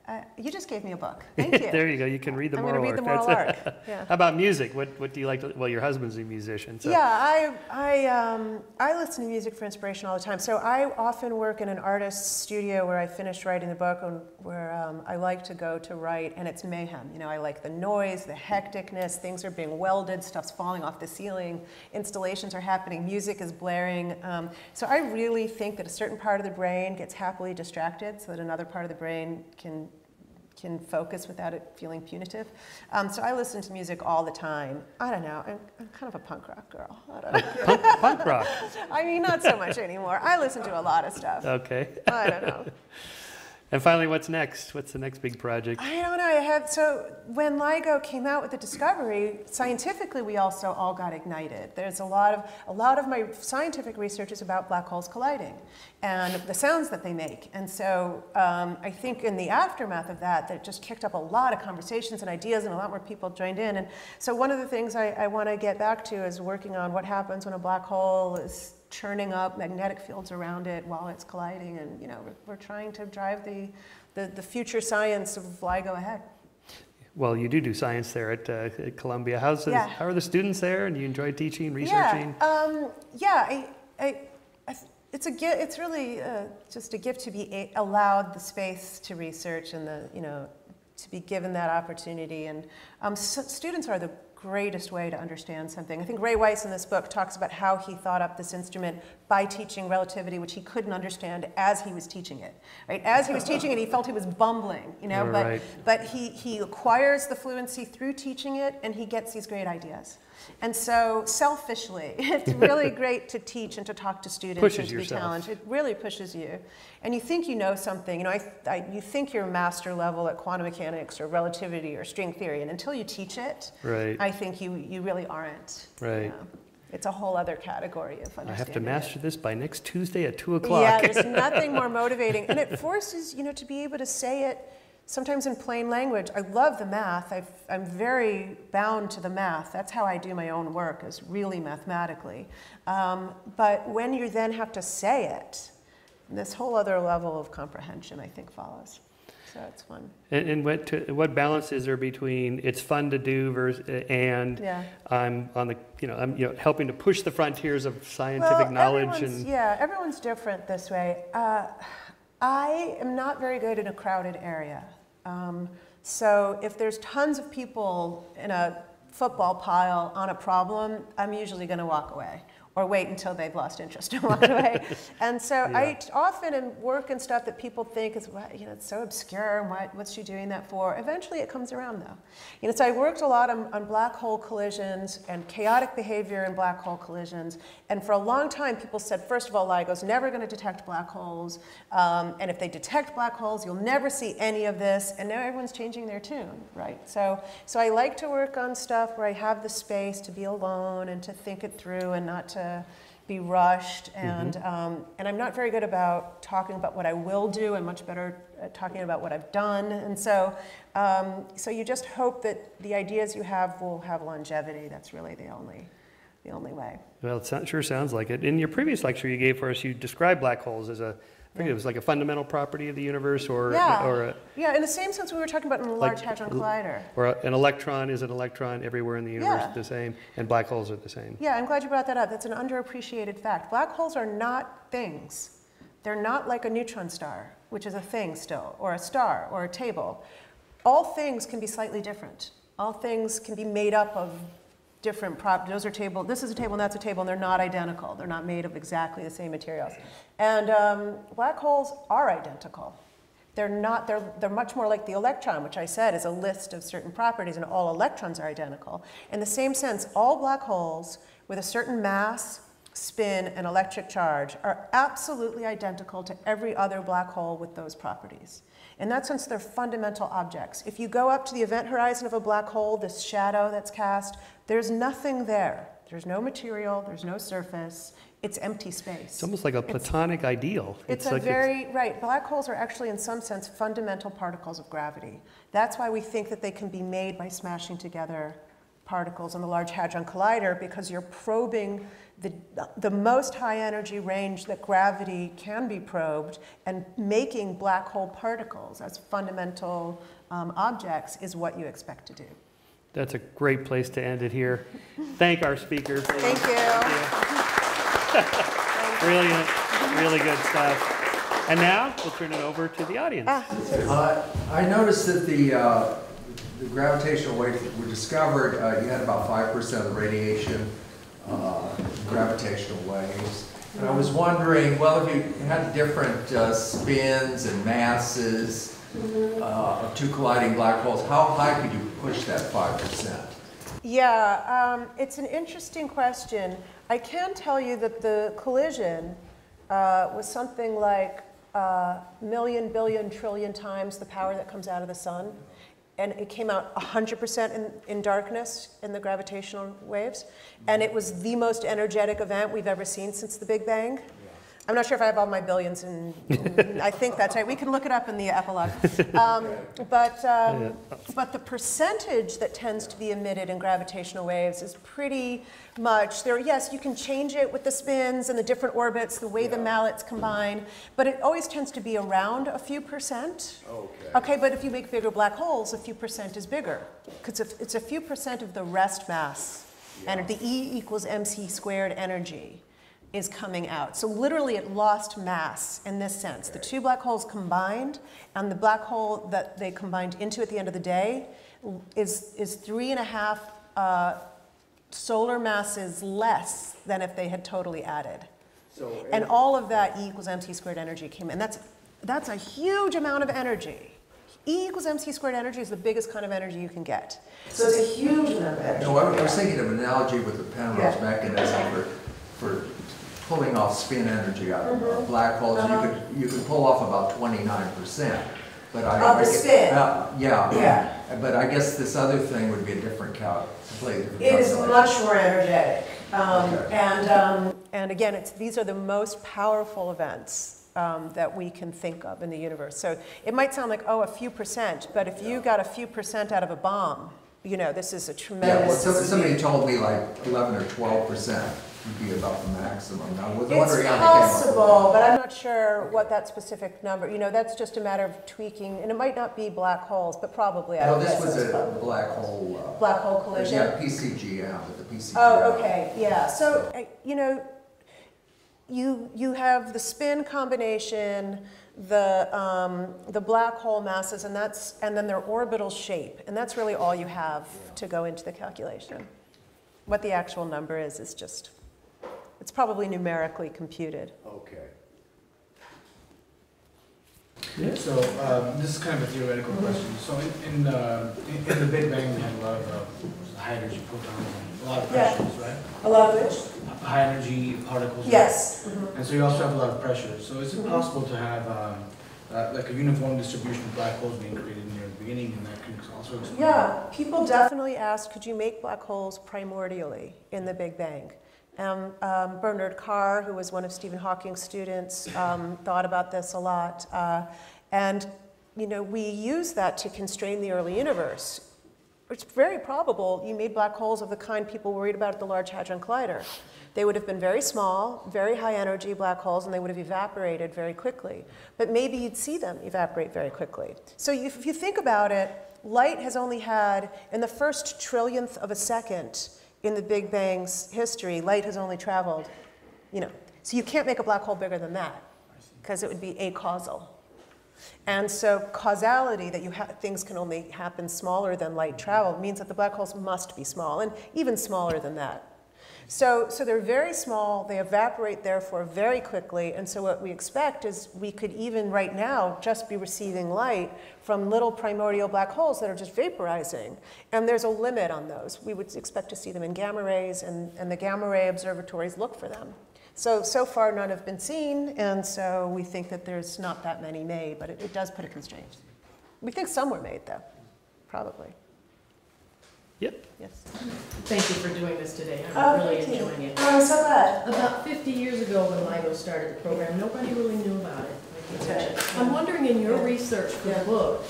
Speaker 2: Uh, you just gave me a book. Thank you.
Speaker 1: There you go. You can read the
Speaker 2: I'm
Speaker 1: moral
Speaker 2: going to read the
Speaker 1: arc.
Speaker 2: moral arc.
Speaker 1: Yeah. How about music? What What do you like to? Well, your husband's a musician. So.
Speaker 2: Yeah, I I um, I listen to music for inspiration all the time. So I often work in an artist's studio where I finished writing the book, and where um, I like to go to write, and it's mayhem. You know, I like the noise, the hecticness. Things are being welded, stuff's falling off the ceiling, installations are happening, music is blaring. Um, so I really think that a certain part of the brain gets happily distracted, so that another part of the brain can. can focus without it feeling punitive. Um, so I listen to music all the time. I don't know, I'm, I'm kind of a punk rock girl. I don't know.
Speaker 1: Punk, punk rock?
Speaker 2: I mean, not so much anymore. I listen to a lot of stuff.
Speaker 1: Okay.
Speaker 2: I don't know.
Speaker 1: And finally, what's next? What's the next big project?
Speaker 2: I don't know. I have, so when LIGO came out with the discovery, scientifically we also all got ignited. There's a lot of a lot of my scientific research is about black holes colliding and the sounds that they make. And so um, I think in the aftermath of that, that just kicked up a lot of conversations and ideas, and a lot more people joined in. And so one of the things I, I want to get back to is working on what happens when a black hole is churning up magnetic fields around it while it's colliding, and you know we're, we're trying to drive the, the the future science of LIGO ahead.
Speaker 1: Well, you do do science there at, uh, at Columbia. How's the,
Speaker 2: yeah.
Speaker 1: How are the students there? And you enjoy teaching, researching?
Speaker 2: Yeah, um, yeah. I, I, I, it's a gift. It's really uh, just a gift to be a allowed the space to research and the you know to be given that opportunity. And um, so students are the greatest way to understand something. I think Ray Weiss in this book talks about how he thought up this instrument by teaching relativity, which he couldn't understand as he was teaching it. Right? As he was teaching it, he felt he was bumbling, you know. But
Speaker 1: right.
Speaker 2: but he he acquires the fluency through teaching it, and he gets these great ideas. And so, selfishly, it's really great to teach and to talk to students
Speaker 1: pushes
Speaker 2: and to
Speaker 1: yourself.
Speaker 2: be talented. It really pushes you. And you think you know something. You know, I, I, you think you're master level at quantum mechanics or relativity or string theory, and until you teach it,
Speaker 1: right.
Speaker 2: I think you, you really aren't.
Speaker 1: Right.
Speaker 2: You know? It's a whole other category of understanding.
Speaker 1: I have to master
Speaker 2: it.
Speaker 1: this by next Tuesday at two o'clock.
Speaker 2: Yeah, there's nothing more motivating. And it forces you know, to be able to say it sometimes in plain language. I love the math. I've, I'm very bound to the math. That's how I do my own work, is really mathematically. Um, but when you then have to say it, this whole other level of comprehension, I think, follows. So it's fun.
Speaker 1: And, and what, to, what balance is there between it's fun to do versus, and
Speaker 2: yeah.
Speaker 1: I'm on the, you know, I'm you know, helping to push the frontiers of scientific
Speaker 2: well,
Speaker 1: knowledge?
Speaker 2: And
Speaker 1: yeah,
Speaker 2: everyone's different this way. Uh, I am not very good in a crowded area. Um, so if there's tons of people in a football pile on a problem, I'm usually going to walk away, or wait until they've lost interest and walk away. And so
Speaker 1: yeah.
Speaker 2: I often in work and stuff that people think is, you know, it's so obscure, and what, what's she doing that for? Eventually it comes around though. You know, so I worked a lot on, on black hole collisions and chaotic behavior in black hole collisions. And for a long time people said, first of all, LIGO's never going to detect black holes. Um, and if they detect black holes, you'll never see any of this. And now everyone's changing their tune, right? So, so I like to work on stuff where I have the space to be alone and to think it through and not to be rushed, and mm-hmm. um, and I'm not very good about talking about what I will do. I'm much better at talking about what I've done, and so um, so you just hope that the ideas you have will have longevity. That's really the only the only way.
Speaker 1: Well, it sure sounds like it. In your previous lecture you gave for us, you described black holes as a, I think it was like a fundamental property of the universe, or
Speaker 2: yeah,
Speaker 1: or a,
Speaker 2: yeah, in the same sense we were talking about in the Large
Speaker 1: like,
Speaker 2: Hadron Collider.
Speaker 1: Or a, an electron is an electron everywhere in the universe,
Speaker 2: Yeah.
Speaker 1: the same, and black holes are the same.
Speaker 2: Yeah, I'm glad you brought that up. That's an underappreciated fact. Black holes are not things. They're not like a neutron star, which is a thing still, or a star, or a table. All things can be slightly different. All things can be made up of different prop. Those are table. This is a table, and that's a table, and they're not identical. They're not made of exactly the same materials. And um, black holes are identical. They're not. They're they're much more like the electron, which I said is a list of certain properties, and all electrons are identical. In the same sense, all black holes with a certain mass, spin, and electric charge are absolutely identical to every other black hole with those properties. In that sense, they're fundamental objects. If you go up to the event horizon of a black hole, this shadow that's cast, there's nothing there. There's no material, there's no surface, it's empty space.
Speaker 1: It's almost like a Platonic
Speaker 2: it's,
Speaker 1: ideal.
Speaker 2: It's,
Speaker 1: it's
Speaker 2: a
Speaker 1: like
Speaker 2: very, it's, right, black holes are actually in some sense fundamental particles of gravity. That's why we think that they can be made by smashing together particles in the Large Hadron Collider because you're probing the, the most high energy range that gravity can be probed, and making black hole particles as fundamental um, objects is what you expect to do.
Speaker 1: That's a great place to end it here. Thank our speakers.
Speaker 2: Thank you.
Speaker 1: Brilliant, really good stuff. And now we'll turn it over to the audience.
Speaker 2: Ah.
Speaker 3: Uh, I noticed that the, uh, the gravitational waves that were discovered, uh, you had about five percent of the radiation uh, gravitational waves. And I was wondering, well, if you had different uh, spins and masses uh, of two colliding black holes, how high could you push that five percent?
Speaker 2: Yeah, um, it's an interesting question. I can tell you that the collision uh, was something like a million, billion, trillion times the power that comes out of the sun. And it came out one hundred percent in, in darkness in the gravitational waves. And it was the most energetic event we've ever seen since the Big Bang. I'm not sure if I have all my billions, and I think that's right. We can look it up in the epilogue. Um, but, um, but the percentage that tends to be emitted in gravitational waves is pretty much there. Yes, you can change it with the spins and the different orbits, the way the mallets combine, but it always tends to be around a few percent.
Speaker 3: Okay.
Speaker 2: Okay, but if you make bigger black holes, a few percent is bigger, because it's a few percent of the rest mass, and the E equals mc squared energy is coming out. So literally it lost mass in this sense. The two black holes combined, and the black hole that they combined into at the end of the day is, is three and a half uh, solar masses less than if they had totally added. So, and all of that E equals mc squared energy came in. That's, that's a huge amount of energy. E equals mc squared energy is the biggest kind of energy you can get. So it's a huge amount of energy.
Speaker 3: No, I was thinking of an analogy with the Penrose yeah. mechanism for, for pulling off spin energy out of mm-hmm. black holes. Uh-huh. You could you could pull off about twenty-nine percent. But I,
Speaker 2: of the
Speaker 3: I
Speaker 2: spin.
Speaker 3: Uh, yeah.
Speaker 2: Yeah.
Speaker 3: But I guess this other thing would be a different cal completely different
Speaker 2: It is much more energetic. Um,
Speaker 3: okay.
Speaker 2: And um, and again, it's these are the most powerful events um, that we can think of in the universe. So it might sound like, oh, a few percent, but if you got a few percent out of a bomb, you know, this is a tremendous.
Speaker 3: Yeah. Well, somebody, somebody told me like eleven or twelve percent. Would be about the maximum. Now, I was wondering
Speaker 2: it's
Speaker 3: how
Speaker 2: possible, but I'm not sure what that specific number. You know, that's just a matter of tweaking, and it might not be black holes, but probably.
Speaker 3: No, this was a black hole. Uh,
Speaker 2: black hole collision.
Speaker 3: Yeah, P C G M, but the P C G M.
Speaker 2: Oh, okay, yeah. So, uh, you know, you you have the spin combination, the um, the black hole masses, and that's and then their orbital shape, and that's really all you have to go into the calculation. What the actual number is is just. It's probably numerically computed.
Speaker 3: Okay.
Speaker 4: Yeah. So um, this is kind of a theoretical mm-hmm. question. So in in, uh, in in the Big Bang, we had a lot of uh, high energy protons, a lot of pressures, yeah. right?
Speaker 2: A lot of which?
Speaker 4: High energy particles.
Speaker 2: Yes.
Speaker 4: Right? Mm-hmm. And so you also have a lot of pressure. So is it mm-hmm. possible to have um, uh, like a uniform distribution of black holes being created near the beginning, and that can also explain?
Speaker 2: Yeah. People definitely ask, could you make black holes primordially in the Big Bang? Um, um, Bernard Carr, who was one of Stephen Hawking's students, um, thought about this a lot. Uh, and, you know, we use that to constrain the early universe. It's very probable you made black holes of the kind people worried about at the Large Hadron Collider. They would have been very small, very high energy black holes, and they would have evaporated very quickly. But maybe you'd see them evaporate very quickly. So if you think about it, light has only had, in the first trillionth of a second, in the Big Bang's history, light has only traveled, you know, so you can't make a black hole bigger than that, because it would be acausal. And so causality, that you ha things can only happen smaller than light travel, means that the black holes must be small, and even smaller than that. So, so they're very small, they evaporate therefore very quickly, and so what we expect is we could even right now just be receiving light from little primordial black holes that are just vaporizing. And there's a limit on those. We would expect to see them in gamma rays, and, and the gamma ray observatories look for them. So, so far none have been seen, and so we think that there's not that many made, but it, it does put a constraint. We think some were made though, probably.
Speaker 1: Yep.
Speaker 2: Yes.
Speaker 5: Thank you for doing this today. I'm
Speaker 2: oh,
Speaker 5: really enjoying it.
Speaker 2: Oh, I'm so glad.
Speaker 5: About fifty years ago when LIGO started the program, nobody really knew about it. Like you said. I'm wondering in your research for
Speaker 2: yeah.
Speaker 5: the book,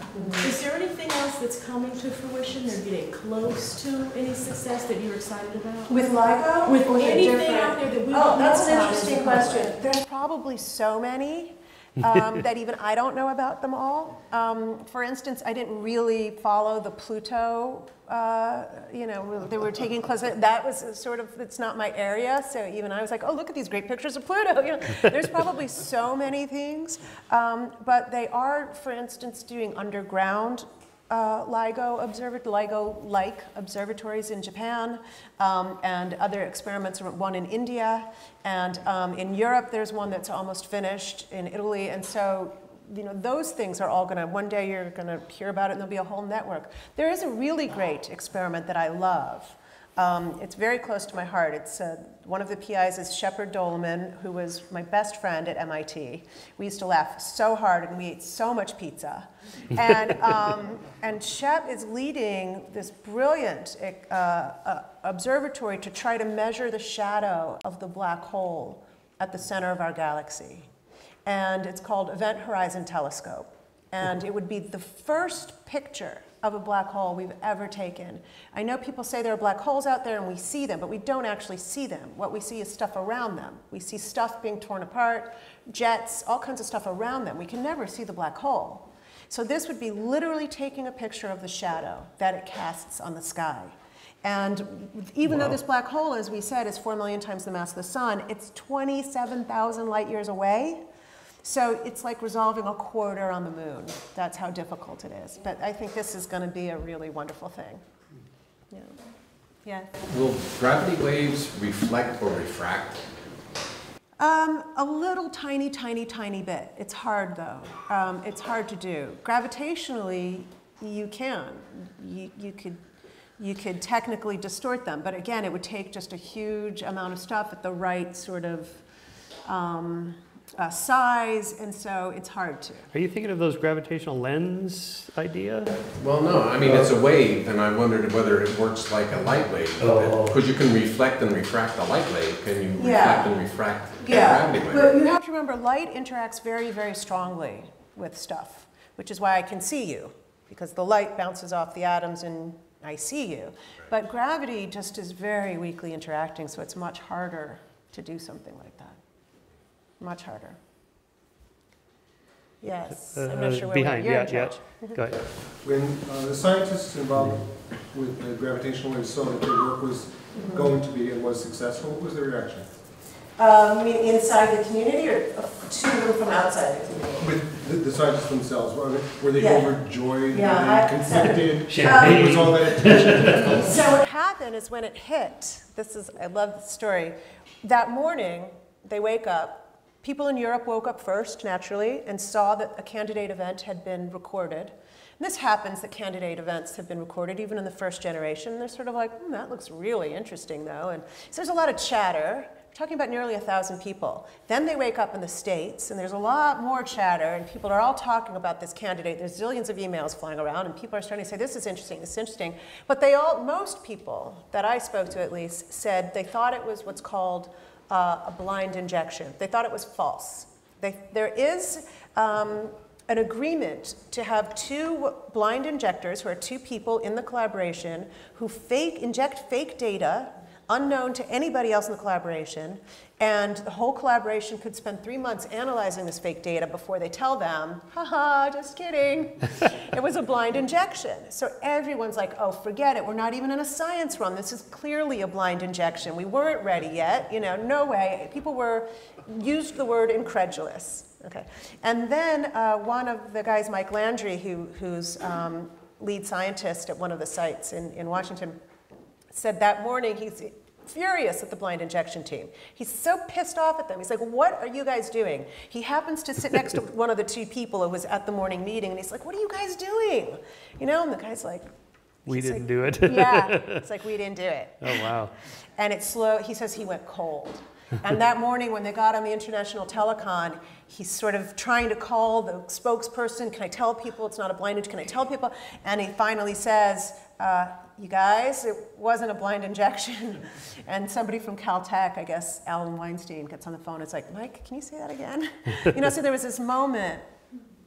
Speaker 5: Is there anything else that's coming to fruition or getting close to any success that you're excited about?
Speaker 2: With LIGO?
Speaker 5: With
Speaker 2: Or the
Speaker 5: anything
Speaker 2: different-
Speaker 5: out there that we
Speaker 2: Oh,
Speaker 5: don't
Speaker 2: that's
Speaker 5: know
Speaker 2: an
Speaker 5: about
Speaker 2: interesting
Speaker 5: as a public?
Speaker 2: question. There's probably so many um, that even I don't know about them all. Um, for instance, I didn't really follow the Pluto, uh, you know, they were taking close, that was sort of, it's not my area, so even I was like, oh, look at these great pictures of Pluto. You know, there's probably so many things, um, but they are, for instance, doing underground Uh, LIGO observat LIGO-like observatories in Japan, um, and other experiments, one in India, and um, in Europe there's one that's almost finished in Italy, and so you know those things are all going to, one day you're going to hear about it and there'll be a whole network. There is a really great experiment that I love. Um, it's very close to my heart. It's uh, one of the P Is is Shepard Doleman, who was my best friend at M I T. We used to laugh so hard and we ate so much pizza. And, um, and Shep is leading this brilliant uh, uh, observatory to try to measure the shadow of the black hole at the center of our galaxy. And it's called Event Horizon Telescope. And it would be the first picture of a black hole we've ever taken. I know people say there are black holes out there and we see them, but we don't actually see them. What we see is stuff around them. We see stuff being torn apart, jets, all kinds of stuff around them. We can never see the black hole. So this would be literally taking a picture of the shadow that it casts on the sky. And even wow. though this black hole, as we said, is four million times the mass of the sun, it's twenty-seven thousand light years away. So it's like resolving a quarter on the moon. That's how difficult it is. But I think this is going to be a really wonderful thing. Yeah. Yeah.
Speaker 6: Will gravity waves reflect or refract?
Speaker 2: Um, a little tiny, tiny, tiny bit. It's hard, though. Um, it's hard to do. Gravitationally, you can. You, you could. You could technically distort them. But again, it would take just a huge amount of stuff at the right sort of um, Uh, size, and so it's hard to.
Speaker 1: Are you thinking of those gravitational lens idea?
Speaker 6: Well, no. I mean, it's a wave, and I wondered whether it works like a light wave. Because you can reflect and refract a light wave. Can you
Speaker 2: Yeah.
Speaker 6: reflect and refract a
Speaker 2: Yeah,
Speaker 6: gravity wave?
Speaker 2: but you have to remember, light interacts very, very strongly with stuff, which is why I can see you, because the light bounces off the atoms and I see you. But gravity just is very weakly interacting, so it's much harder to do something like that. Much harder. Yes,
Speaker 1: Uh,
Speaker 2: I'm not sure where
Speaker 1: behind,
Speaker 2: we're, you're
Speaker 1: yeah,
Speaker 2: in charge.
Speaker 1: yeah. Go ahead.
Speaker 7: When uh, the scientists involved with the gravitational waves saw that their work was mm-hmm. going to be and was successful, what was their reaction?
Speaker 2: Um, you mean inside the community or to them from outside the community?
Speaker 7: With the, the scientists themselves, were they, were they
Speaker 2: Yeah.
Speaker 7: overjoyed?
Speaker 2: Yeah,
Speaker 7: were they
Speaker 2: I-
Speaker 7: conflicted?
Speaker 1: Champagne.
Speaker 7: Um, was all that attention?
Speaker 2: So what happened is when it hit, this is, I love the story, that morning they wake up, people in Europe woke up first, naturally, and saw that a candidate event had been recorded. And this happens that candidate events have been recorded even in the first generation. They're sort of like, hmm, that looks really interesting, though. And so there's a lot of chatter. We're talking about nearly a thousand people. Then they wake up in the States, and there's a lot more chatter, and people are all talking about this candidate. There's zillions of emails flying around, and people are starting to say, this is interesting, this is interesting. But they all, most people that I spoke to at least, said they thought it was what's called Uh, a blind injection. They thought it was false. They, there is um, an agreement to have two blind injectors, who are two people in the collaboration, who fake, inject fake data unknown to anybody else in the collaboration, and the whole collaboration could spend three months analyzing this fake data before they tell them, haha, just kidding. It was a blind injection. So everyone's like, oh, forget it. We're not even in a science run. This is clearly a blind injection. We weren't ready yet. You know, no way. People were, used the word incredulous. Okay. And then uh, one of the guys, Mike Landry, who, who's um, lead scientist at one of the sites in, in Washington, said that morning he's furious at the blind injection team. He's so pissed off at them. He's like, what are you guys doing? He happens to sit next to one of the two people who was at the morning meeting, and he's like, what are you guys doing? You know, and the guy's like,
Speaker 1: We didn't
Speaker 2: like,
Speaker 1: do it.
Speaker 2: yeah, it's like, we didn't do it.
Speaker 1: Oh, wow.
Speaker 2: And it's slow. He says he went cold. And that morning when they got on the International Telecon, he's sort of trying to call the spokesperson, can I tell people it's not a blind injection? Can I tell people? And he finally says, uh, you guys, it wasn't a blind injection. And somebody from Caltech, I guess Alan Weinstein, gets on the phone. It's like, Mike, can you say that again? You know, so there was this moment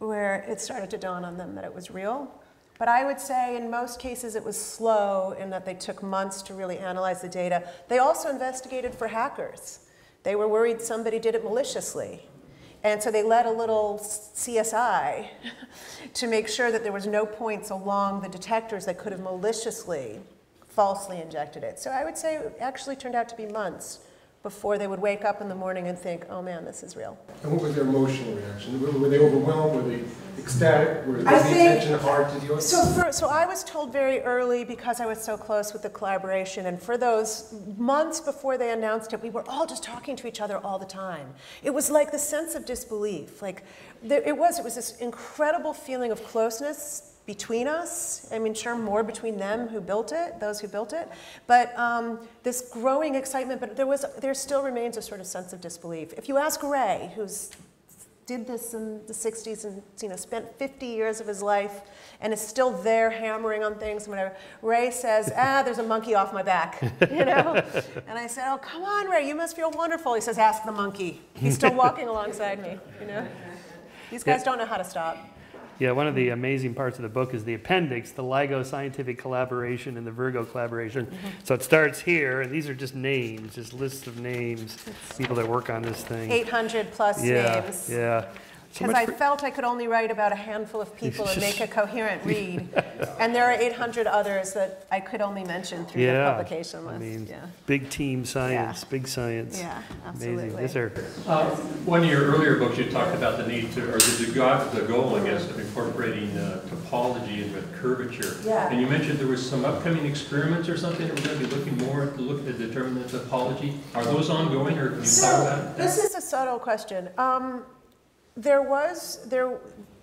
Speaker 2: where it started to dawn on them that it was real. But I would say in most cases it was slow in that they took months to really analyze the data. They also investigated for hackers. They were worried somebody did it maliciously. And so they led a little C S I to make sure that there was no points along the detectors that could have maliciously, falsely injected it. So I would say it actually turned out to be months before they would wake up in the morning and think, oh man, this is real.
Speaker 7: And what was their emotional reaction? Were, were they overwhelmed? Were they ecstatic? Were, was
Speaker 2: I
Speaker 7: the
Speaker 2: think,
Speaker 7: attention hard to deal with?
Speaker 2: So, for, so I was told very early, because I was so close with the collaboration, and for those months before they announced it, we were all just talking to each other all the time. It was like the sense of disbelief. Like, there, it was, it was this incredible feeling of closeness between us. I mean, sure, more between them who built it, those who built it, but um, this growing excitement, but there was, there still remains a sort of sense of disbelief. If you ask Ray, who's did this in the sixties and you know, spent fifty years of his life and is still there hammering on things and whatever, Ray says, ah, there's a monkey off my back, you know? And I said, oh, come on, Ray, you must feel wonderful. He says, ask the monkey. He's still walking alongside me, you know? These guys don't know how to stop.
Speaker 1: Yeah, one of the amazing parts of the book is the appendix, the LIGO scientific collaboration and the Virgo collaboration. Mm-hmm. So it starts here, and these are just names, just lists of names, it's people that work on this thing.
Speaker 2: eight hundred plus
Speaker 1: yeah,
Speaker 2: names.
Speaker 1: Yeah,
Speaker 2: Because I felt I could only write about a handful of people and make a coherent read. And there are eight hundred others that I could only mention through
Speaker 1: yeah,
Speaker 2: the publication list.
Speaker 1: I mean,
Speaker 2: yeah.
Speaker 1: big team science,
Speaker 2: Yeah.
Speaker 1: big science.
Speaker 2: Yeah, absolutely.
Speaker 1: Amazing. Yes, sir.
Speaker 8: Uh, one of your earlier books, you talked about the need to, or the, the goal, I guess, of incorporating uh, topology and with curvature.
Speaker 2: Yeah.
Speaker 8: And you mentioned there was some upcoming experiments or something that we're going to be looking more to look to determine the topology. Are those ongoing, or can you
Speaker 2: So,
Speaker 8: talk about it?
Speaker 2: this is a subtle question. Um, There was, there,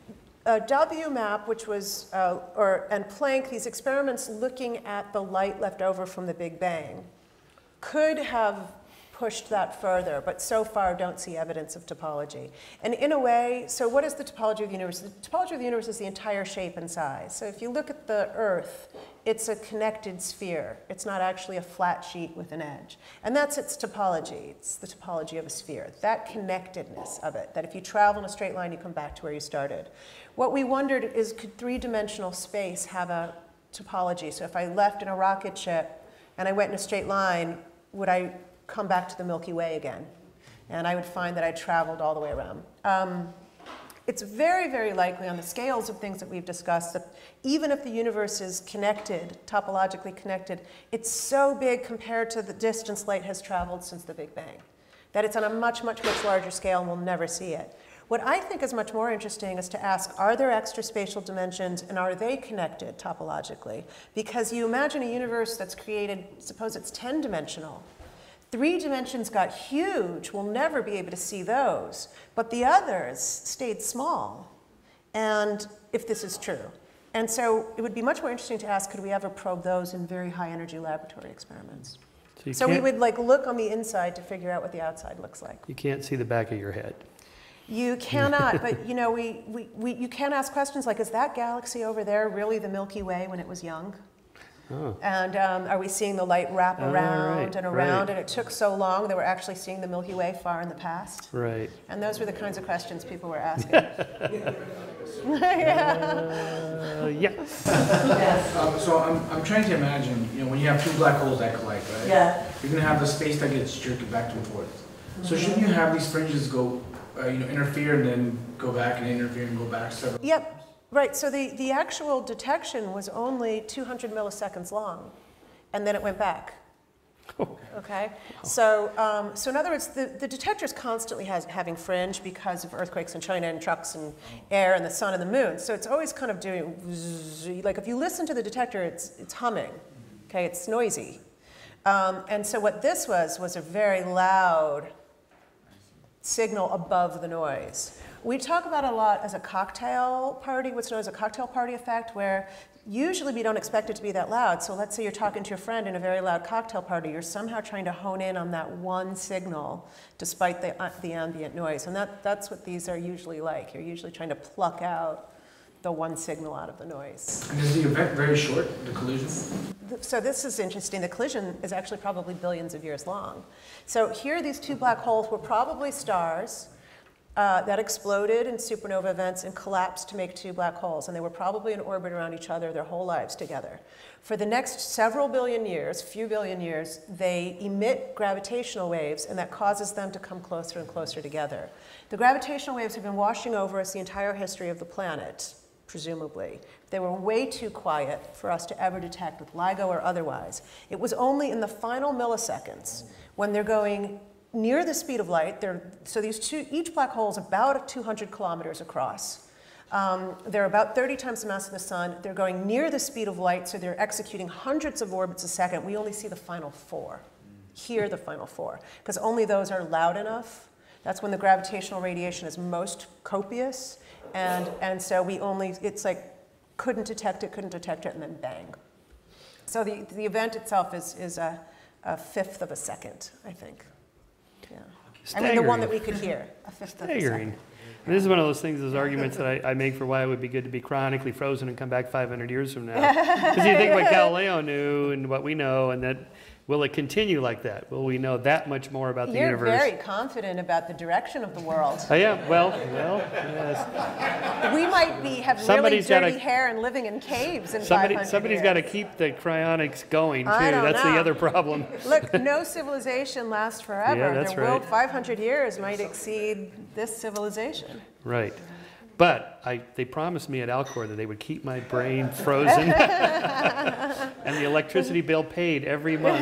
Speaker 2: a W map, which was, uh, or, and Planck, these experiments looking at the light left over from the Big Bang, could have pushed that further, but so far don't see evidence of topology. And in a way, so what is the topology of the universe? The topology of the universe is the entire shape and size. So if you look at the Earth, it's a connected sphere. It's not actually a flat sheet with an edge. And that's its topology. It's the topology of a sphere. That connectedness of it, that if you travel in a straight line, you come back to where you started. What we wondered is, could three-dimensional space have a topology? So if I left in a rocket ship and I went in a straight line, would I come back to the Milky Way again? And I would find that I traveled all the way around. Um, It's very, very likely on the scales of things that we've discussed that even if the universe is connected, topologically connected, it's so big compared to the distance light has traveled since the Big Bang, that it's on a much, much, much larger scale and we'll never see it. What I think is much more interesting is to ask, are there extra spatial dimensions and are they connected topologically? Because you imagine a universe that's created, suppose it's ten dimensional. Three dimensions got huge, we'll never be able to see those, but the others stayed small, and if this is true. And so it would be much more interesting to ask, could we ever probe those in very high energy laboratory experiments?
Speaker 1: So,
Speaker 2: so we would like look on the inside to figure out what the outside looks like.
Speaker 1: You can't see the back of your head.
Speaker 2: You cannot, but you know, we, we, we, you can ask questions like, is that galaxy over there really the Milky Way when it was young? Oh. And um, are we seeing the light wrap around
Speaker 1: oh, right,
Speaker 2: and around?
Speaker 1: right.
Speaker 2: And it took so long that we're actually seeing the Milky Way far in the past.
Speaker 1: Right.
Speaker 2: And those were the kinds of questions people were asking.
Speaker 1: yeah. Uh, yeah.
Speaker 4: Yes. Um, so I'm, I'm trying to imagine, you know, when you have two black holes that collide, right?
Speaker 2: Yeah.
Speaker 4: You're going to have the space that gets jerked back and forth. Mm-hmm. So shouldn't you have these fringes go, uh, you know, interfere and then go back and interfere and go back several?
Speaker 2: Yep. Right, so the, the actual detection was only two hundred milliseconds long, and then it went back. Okay, so, um, so in other words, the, the detector is constantly has, having fringe because of earthquakes in China and trucks and air and the sun and the moon. So it's always kind of doing, like if you listen to the detector, it's, it's humming, okay, it's noisy. Um, and so what this was, was a very loud signal above the noise. We talk about it a lot as a cocktail party, what's known as a cocktail party effect, where usually we don't expect it to be that loud. So let's say you're talking to your friend in a very loud cocktail party, you're somehow trying to hone in on that one signal despite the, uh, the ambient noise. And that, that's what these are usually like. You're usually trying to pluck out the one signal out of the noise.
Speaker 4: And is the event very short, the collision?
Speaker 2: So this is interesting. The collision is actually probably billions of years long. So here these two black holes were probably stars. uh, that exploded in supernova events and collapsed to make two black holes. And they were probably in orbit around each other their whole lives together. For the next several billion years, few billion years, they emit gravitational waves, and that causes them to come closer and closer together. The gravitational waves have been washing over us the entire history of the planet, presumably. They were way too quiet for us to ever detect with LIGO or otherwise. It was only in the final milliseconds, when they're going near the speed of light, they're, so these two, each black hole is about two hundred kilometers across. Um, they're about thirty times the mass of the sun. They're going near the speed of light, so they're executing hundreds of orbits a second. We only see the final four, hear the final four, because only those are loud enough. That's when the gravitational radiation is most copious, and, and so we only, it's like, couldn't detect it, couldn't detect it, and then bang. So the, the event itself is, is a, a fifth of a second, I think. Yeah. I mean, the one that we could hear, a fifth of a second.
Speaker 1: And this is one of those things, those arguments that I, I make for why it would be good to be chronically frozen and come back five hundred years from now. Because you think what Galileo knew and what we know, and that will it continue like that? Will we know that much more about the
Speaker 2: You're
Speaker 1: universe?
Speaker 2: You're very confident about the direction of the world.
Speaker 1: I am. Well, well, yes.
Speaker 2: We might be have
Speaker 1: Somebody's
Speaker 2: really dirty
Speaker 1: gotta,
Speaker 2: hair and living in caves in
Speaker 1: somebody,
Speaker 2: five hundred
Speaker 1: Somebody's
Speaker 2: years.
Speaker 1: got to keep the cryonics going, too.
Speaker 2: I don't
Speaker 1: That's
Speaker 2: know.
Speaker 1: the other problem.
Speaker 2: Look, no civilization lasts forever.
Speaker 1: Yeah, that's
Speaker 2: Their world,
Speaker 1: right.
Speaker 2: five hundred years might exceed this civilization.
Speaker 1: Right. But I, they promised me at Alcor that they would keep my brain frozen and the electricity bill paid every month.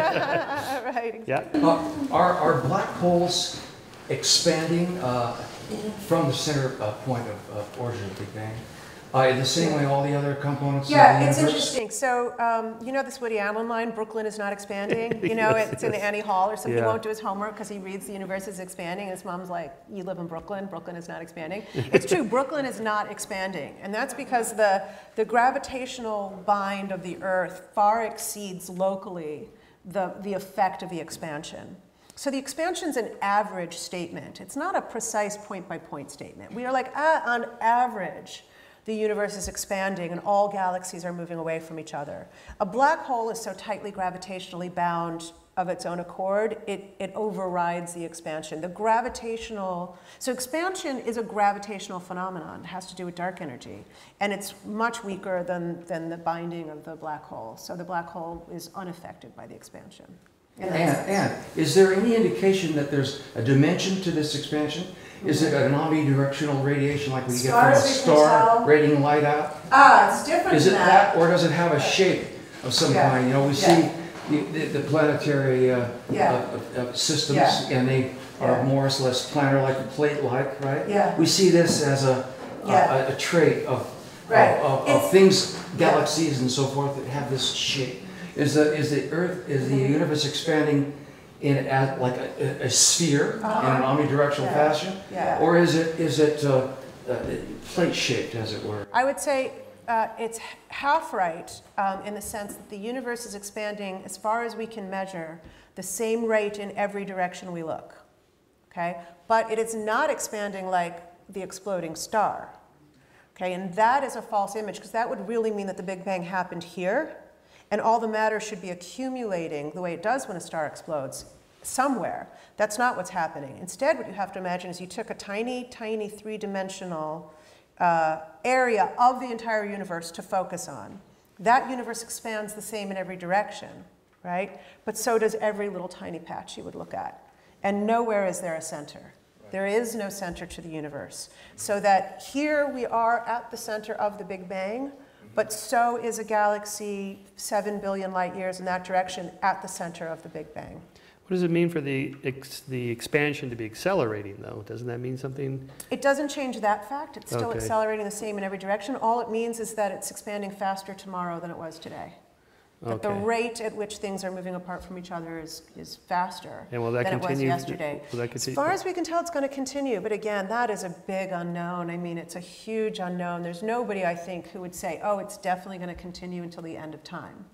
Speaker 2: Right.
Speaker 1: Yeah.
Speaker 3: Uh, are, are black holes expanding uh, from the center uh, point of uh, origin of the Big Bang? Uh, the same way all the other components
Speaker 2: Yeah,
Speaker 3: of the
Speaker 2: it's
Speaker 3: universe?
Speaker 2: interesting. So, um, you know this Woody Allen line, Brooklyn is not expanding? You know,
Speaker 1: Yes,
Speaker 2: it's in
Speaker 1: yes.
Speaker 2: Annie Hall or something.
Speaker 1: Yeah.
Speaker 2: He won't do his homework because he reads the universe is expanding. And his mom's like, you live in Brooklyn, Brooklyn is not expanding. It's true, Brooklyn is not expanding. And that's because the, the gravitational bind of the Earth far exceeds locally the, the effect of the expansion. So the expansion's an average statement. It's not a precise point-by-point statement. We are like, ah, on average, the universe is expanding and all galaxies are moving away from each other. A black hole is so tightly gravitationally bound of its own accord, it, it overrides the expansion. The gravitational, so expansion is a gravitational phenomenon. It has to do with dark energy. And it's much weaker than, than the binding of the black hole. So the black hole is unaffected by the expansion.
Speaker 3: And, and is there any indication that there's a dimension to this expansion? Is it an omnidirectional radiation like we get from a star radiating light out?
Speaker 2: Ah, it's different
Speaker 3: Is it
Speaker 2: than
Speaker 3: that, or does it have a shape of some
Speaker 2: Yeah.
Speaker 3: kind? You know, we
Speaker 2: Yeah.
Speaker 3: see the, the, the planetary uh,
Speaker 2: Yeah.
Speaker 3: uh, uh, systems,
Speaker 2: Yeah.
Speaker 3: and they are
Speaker 2: Yeah.
Speaker 3: more or less planar-like, plate-like, right?
Speaker 2: Yeah.
Speaker 3: We see this as a,
Speaker 2: Yeah.
Speaker 3: a, a trait of,
Speaker 2: Right.
Speaker 3: of, of,
Speaker 2: It's-
Speaker 3: of things, galaxies and so forth, that have this shape. Is the, is the Earth, is the universe expanding in a, like a, a sphere
Speaker 2: Uh-huh.
Speaker 3: in an omnidirectional
Speaker 2: Yeah.
Speaker 3: fashion?
Speaker 2: Yeah.
Speaker 3: Or is it, is it uh, uh, plate-shaped, as it were?
Speaker 2: I would say uh, it's half right um, in the sense that the universe is expanding as far as we can measure the same rate in every direction we look, okay? But it is not expanding like the exploding star, okay? And that is a false image because that would really mean that the Big Bang happened here and all the matter should be accumulating the way it does when a star explodes somewhere. That's not what's happening. Instead, what you have to imagine is you took a tiny, tiny three-dimensional uh, area of the entire universe to focus on. That universe expands the same in every direction, right? But so does every little tiny patch you would look at. And nowhere is there a center. There is no center to the universe. So that here we are at the center of the Big Bang, but so is a galaxy seven billion light years in that direction at the center of the Big Bang.
Speaker 1: What does it mean for the, ex, the expansion to be accelerating, though? Doesn't that mean something?
Speaker 2: It doesn't change that fact. It's still
Speaker 1: Okay.
Speaker 2: accelerating the same in every direction. All it means is that it's expanding faster tomorrow than it was today. That the
Speaker 1: Okay.
Speaker 2: rate at which things are moving apart from each other is, is faster
Speaker 1: And will that
Speaker 2: than it was
Speaker 1: continue?
Speaker 2: yesterday.
Speaker 1: Will that
Speaker 2: As
Speaker 1: continue?
Speaker 2: far as we can tell, it's going to continue. But again, that is a big unknown. I mean, it's a huge unknown. There's nobody, I think, who would say, oh, it's definitely going to continue until the end of time.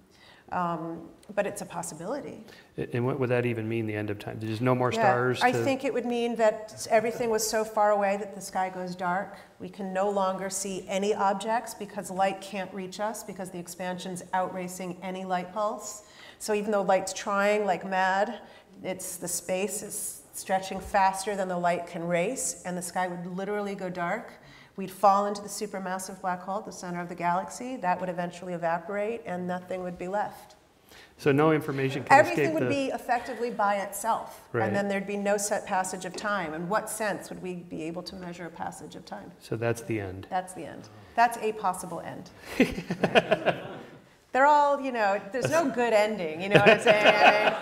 Speaker 2: Um, but it's a possibility.
Speaker 1: And what would that even mean, the end of time? There's no more
Speaker 2: Yeah,
Speaker 1: stars?
Speaker 2: I
Speaker 1: to,
Speaker 2: think it would mean that everything was so far away that the sky goes dark. We can no longer see any objects because light can't reach us because the expansion's outracing any light pulse. So even though light's trying like mad, it's the space is stretching faster than the light can race, and the sky would literally go dark. We'd fall into the supermassive black hole at the center of the galaxy. That would eventually evaporate, and nothing would be left.
Speaker 1: So no information can
Speaker 2: Everything
Speaker 1: escape
Speaker 2: would
Speaker 1: the...
Speaker 2: be effectively by itself,
Speaker 1: Right.
Speaker 2: and then there'd be no set passage of time. In what sense would we be able to measure a passage of time?
Speaker 1: So that's the end.
Speaker 2: That's the end. That's a possible end. They're all, you know, there's no good ending, you know what I'm saying?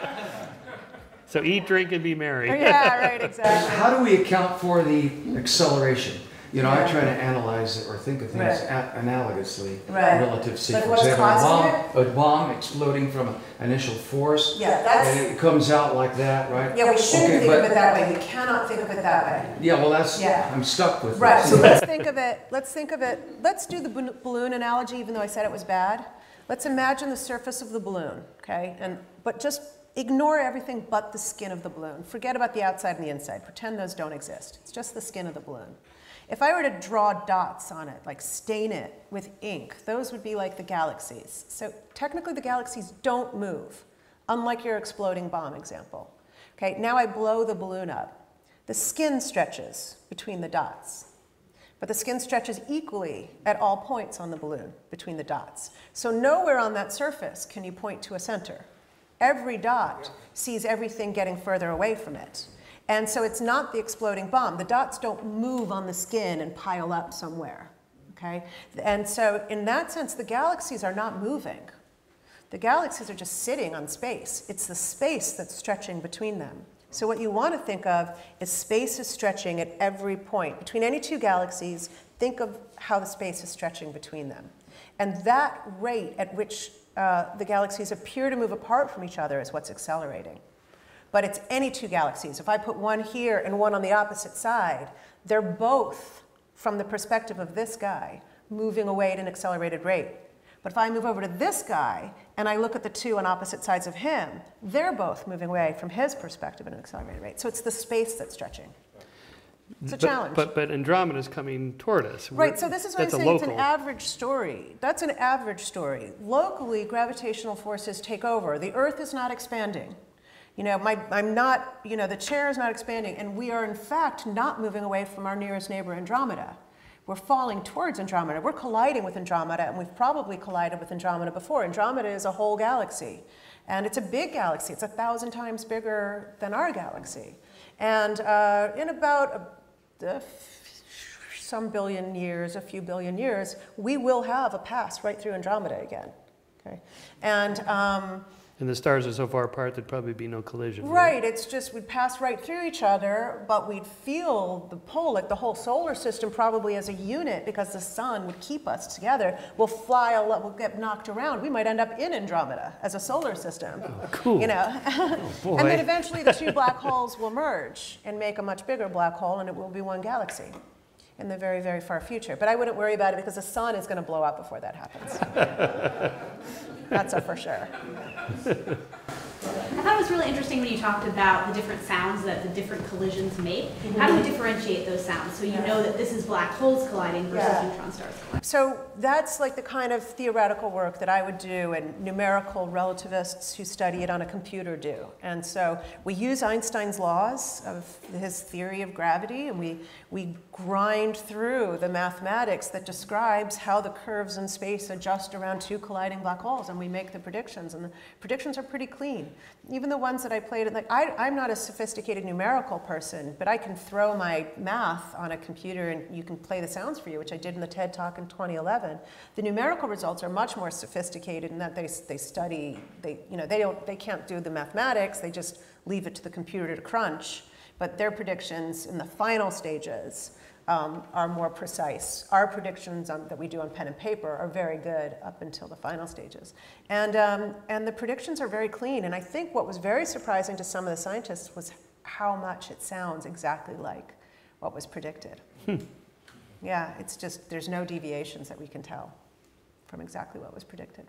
Speaker 1: So eat, drink, and be merry.
Speaker 2: Yeah, right, exactly.
Speaker 9: How do we account for the acceleration? You know,
Speaker 2: Yeah.
Speaker 9: I try to analyze it or think of things
Speaker 2: Right.
Speaker 9: a- analogously,
Speaker 2: Right.
Speaker 9: relative. See,
Speaker 2: Like
Speaker 9: for
Speaker 2: what's
Speaker 9: example, a
Speaker 2: causing
Speaker 9: bomb, a bomb exploding from an initial force,
Speaker 2: Yeah, that's,
Speaker 9: and it comes out like that, right?
Speaker 2: yeah, we shouldn't
Speaker 9: Okay,
Speaker 2: think
Speaker 9: but-
Speaker 2: of it that way. We cannot think of it that way.
Speaker 9: Yeah, well, that's,
Speaker 2: Yeah.
Speaker 9: I'm stuck with
Speaker 2: Right,
Speaker 9: this.
Speaker 2: so let's think of it, let's think of it, let's do the bal- balloon analogy, even though I said it was bad. Let's imagine the surface of the balloon, okay? And, but just ignore everything but the skin of the balloon. Forget about the outside and the inside. Pretend those don't exist. It's just the skin of the balloon. If I were to draw dots on it, like stain it with ink, those would be like the galaxies. So technically the galaxies don't move, unlike your exploding bomb example. Okay, now I blow the balloon up. The skin stretches between the dots, but the skin stretches equally at all points on the balloon between the dots. So nowhere on that surface can you point to a center. Every dot sees everything getting further away from it. And so it's not the exploding bomb. The dots don't move on the skin and pile up somewhere, okay? And so in that sense, the galaxies are not moving. The galaxies are just sitting on space. It's the space that's stretching between them. So what you want to think of is space is stretching at every point. Between any two galaxies, think of how the space is stretching between them. And that rate at which uh, the galaxies appear to move apart from each other is what's accelerating. But it's any two galaxies. If I put one here and one on the opposite side, they're both, from the perspective of this guy, moving away at an accelerated rate. But if I move over to this guy and I look at the two on opposite sides of him, they're both moving away from his perspective at an accelerated rate. So it's the space that's stretching. It's a
Speaker 1: but,
Speaker 2: challenge.
Speaker 1: But, but Andromeda's coming toward us.
Speaker 2: Right,
Speaker 1: We're-
Speaker 2: so this is what I'm
Speaker 1: that's a
Speaker 2: saying, it's an
Speaker 1: local.
Speaker 2: average story. That's an average story. Locally, gravitational forces take over. The Earth is not expanding. You know, my, I'm not, you know, the chair is not expanding, and we are in fact not moving away from our nearest neighbor, Andromeda. We're falling towards Andromeda. We're colliding with Andromeda, and we've probably collided with Andromeda before. Andromeda is a whole galaxy, and it's a big galaxy. It's a thousand times bigger than our galaxy. And uh, in about a, a some billion years, a few billion years, we will have a pass right through Andromeda again. Okay, and um,
Speaker 1: And the stars are so far apart, there'd probably be no collision.
Speaker 2: right, it's just we'd pass right through each other, but we'd feel the pull, like the whole solar system probably as a unit, because the sun would keep us together. We'll fly, a lot, we'll get knocked around. We might end up in Andromeda as a solar system.
Speaker 1: Oh, cool.
Speaker 2: You know,
Speaker 1: Oh, boy.
Speaker 2: and then eventually the two black holes will merge and make a much bigger black hole, and it will be one galaxy in the very, very far future. But I wouldn't worry about it because the sun is going to blow up before that happens. That's a for sure.
Speaker 10: I thought it was really interesting when you talked about the different sounds that the different collisions make. Mm-hmm. How do we differentiate those sounds so you yeah. know that this is black holes colliding versus yeah. neutron stars colliding?
Speaker 2: So that's like the kind of theoretical work that I would do and numerical relativists who study it on a computer do. And so we use Einstein's laws of his theory of gravity, and we, we grind through the mathematics that describes how the curves in space adjust around two colliding black holes, and we make the predictions. And the predictions are pretty clean. Even the ones that I played, like I, I'm not a sophisticated numerical person, but I can throw my math on a computer and you can play the sounds for you, which I did in the TED Talk in twenty eleven. The numerical results are much more sophisticated in that they, they study, they, you know, they, don't, they can't do the mathematics, they just leave it to the computer to crunch. But their predictions in the final stages Um, are more precise. Our predictions on, that we do on pen and paper are very good up until the final stages. And, um, and the predictions are very clean. And I think what was very surprising to some of the scientists was how much it sounds exactly like what was predicted. Hmm. Yeah, it's just, there's no deviations that we can tell from exactly what was predicted.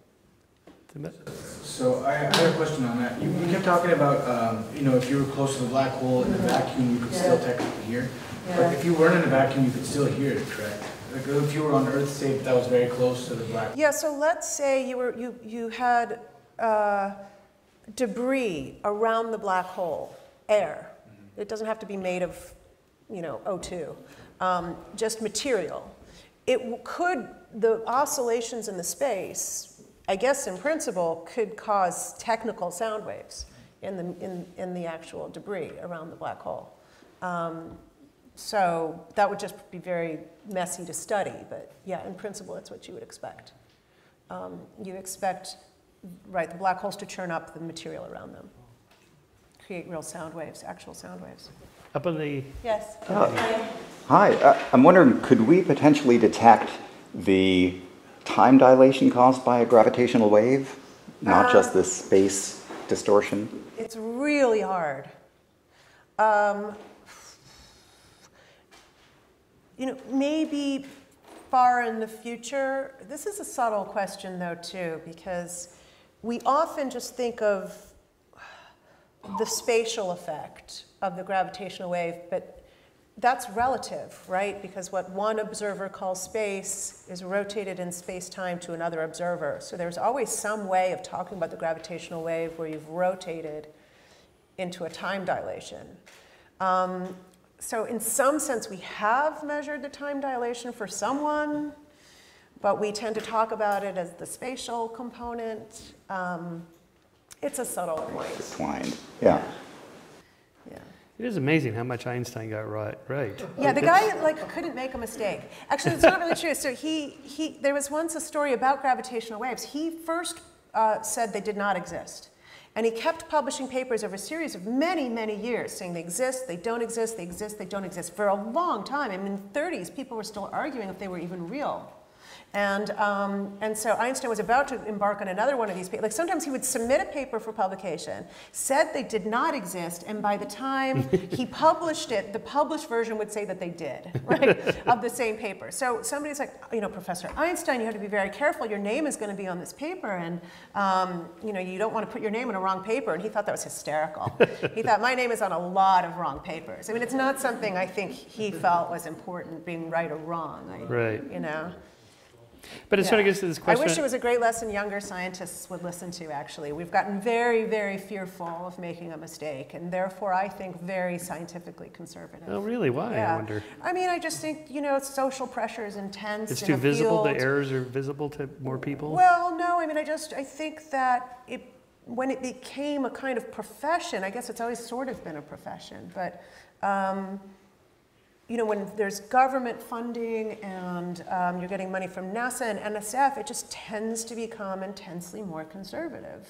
Speaker 4: So I, I have a question on that. You, you kept talking about, um, you know, if you were close to the black hole in the vacuum, you could
Speaker 2: Yeah.
Speaker 4: still technically hear.
Speaker 2: Yeah.
Speaker 4: But if you weren't in a vacuum, you could still hear it, correct? Like if you were on Earth, say that was very close to the black hole.
Speaker 2: Yeah, so let's say you, were, you, you had uh, debris around the black hole, air. It doesn't have to be made of, you know, O two, um, just material. It w- could, the oscillations in the space, I guess in principle, could cause technical sound waves in the, in, in the actual debris around the black hole. Um, so that would just be very messy to study, but yeah, in principle, that's what you would expect. Um, you expect, right, the black holes to churn up the material around them, create real sound waves, actual sound waves.
Speaker 1: Up on the...
Speaker 2: Yes?
Speaker 11: Uh, hi, uh, I'm wondering, could we potentially detect the time dilation caused by a gravitational wave, not uh, just this space distortion?
Speaker 2: It's really hard. Um, you know, maybe far in the future. This is a subtle question, though, too, because we often just think of the spatial effect of the gravitational wave, but that's relative, right? Because what one observer calls space is rotated in space-time to another observer. So there's always some way of talking about the gravitational wave where you've rotated into a time dilation. Um, so in some sense, we have measured the time dilation for someone, but we tend to talk about it as the spatial component. Um, it's a subtle point.
Speaker 11: Intertwined, yeah.
Speaker 2: Yeah.
Speaker 1: It is amazing how much Einstein got right. right.
Speaker 2: Yeah, the guy like couldn't make a mistake. Actually, it's not really true. So he, he, there was once a story about gravitational waves. He first uh, said they did not exist. And he kept publishing papers over a series of many, many years saying they exist, they don't exist, they exist, they don't exist for a long time. I mean, in the thirties, people were still arguing if they were even real. And, um, and so Einstein was about to embark on another one of these papers. Like sometimes he would submit a paper for publication, said they did not exist, and by the time he published it, the published version would say that they did, right, of the same paper. So somebody's like, you know, Professor Einstein, you have to be very careful. Your name is going to be on this paper, and um, you know, you don't want to put your name in a wrong paper. And he thought that was hysterical. He thought, my name is on a lot of wrong papers. I mean, it's not something I think he felt was important, being right or wrong. I,
Speaker 1: right.
Speaker 2: You know.
Speaker 1: But it
Speaker 2: yeah.
Speaker 1: sort of gets to this question.
Speaker 2: I wish it was a great lesson younger scientists would listen to, actually. We've gotten very, very fearful of making a mistake, and therefore I think very scientifically conservative.
Speaker 1: Oh, really? Why,
Speaker 2: yeah.
Speaker 1: I wonder?
Speaker 2: I mean, I just think, you know, social pressure is intense.
Speaker 1: It's
Speaker 2: in
Speaker 1: too
Speaker 2: a
Speaker 1: visible?
Speaker 2: field.
Speaker 1: The errors are visible to more people?
Speaker 2: Well, no, I mean, I just, I think that it, when it became a kind of profession, I guess it's always sort of been a profession, but um, you know, when there's government funding and um, you're getting money from NASA and N S F, it just tends to become intensely more conservative,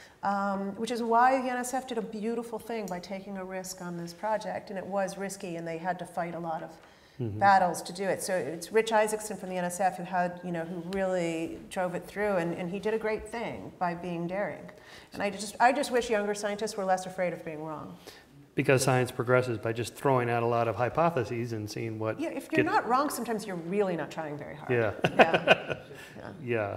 Speaker 2: um, which is why the N S F did a beautiful thing by taking a risk on this project, and it was risky, and they had to fight a lot of mm-hmm. battles to do it. So it's Rich Isaacson from the N S F who had, you know, who really drove it through, and, and he did a great thing by being daring. And I just, I just wish younger scientists were less afraid of being wrong.
Speaker 1: Because science progresses by just throwing out a lot of hypotheses and seeing what...
Speaker 2: Yeah, if you're
Speaker 1: get...
Speaker 2: not wrong, sometimes you're really not trying very hard.
Speaker 1: Yeah.
Speaker 2: Yeah.
Speaker 1: yeah.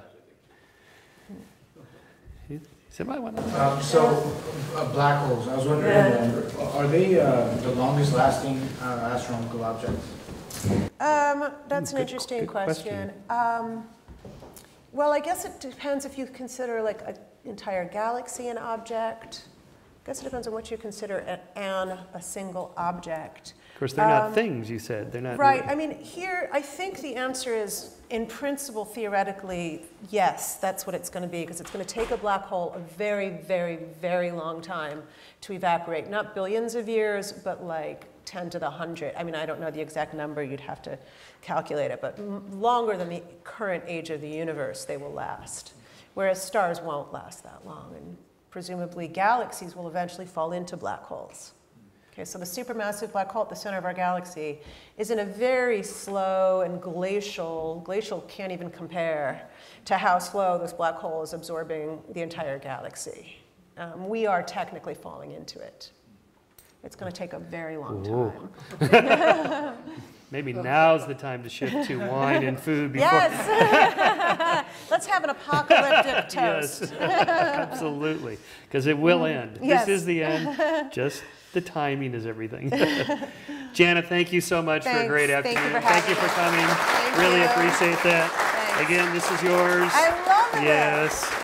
Speaker 1: yeah. Somebody want to...
Speaker 4: Um, so, uh, black holes, I was wondering, yeah. are they uh, the longest lasting uh, astronomical objects?
Speaker 2: Um, that's
Speaker 1: good,
Speaker 2: an interesting
Speaker 1: good
Speaker 2: question.
Speaker 1: question.
Speaker 2: Um, well, I guess it depends if you consider like an entire galaxy an object. I guess it depends on what you consider an, a single object.
Speaker 1: Of course, they're
Speaker 2: um,
Speaker 1: not things, you said. They're not.
Speaker 2: Right.
Speaker 1: Really...
Speaker 2: I mean, here, I think the answer is, in principle, theoretically, yes, that's what it's going to be, because it's going to take a black hole a very, very, very long time to evaporate. Not billions of years, but like ten to the hundred. I mean, I don't know the exact number. You'd have to calculate it, but m longer than the current age of the universe, they will last. Whereas stars won't last that long. And presumably galaxies will eventually fall into black holes. Okay, so the supermassive black hole at the center of our galaxy is in a very slow and glacial, glacial can't even compare to how slow this black hole is absorbing the entire galaxy. Um, we are technically falling into it. It's going to take a very long time.
Speaker 1: Maybe now's the time to shift to wine and food before.
Speaker 2: Yes. Let's have an apocalyptic toast.
Speaker 1: Yes, absolutely, because it will end.
Speaker 2: Yes.
Speaker 1: This is the end. Just the timing is everything. Janna, thank you so much
Speaker 2: Thanks.
Speaker 1: for a great afternoon.
Speaker 2: Thank you for,
Speaker 1: thank you for coming.
Speaker 2: Thank
Speaker 1: really
Speaker 2: you.
Speaker 1: appreciate that.
Speaker 2: Thanks.
Speaker 1: Again, this is yours.
Speaker 2: I love it.
Speaker 1: Yes.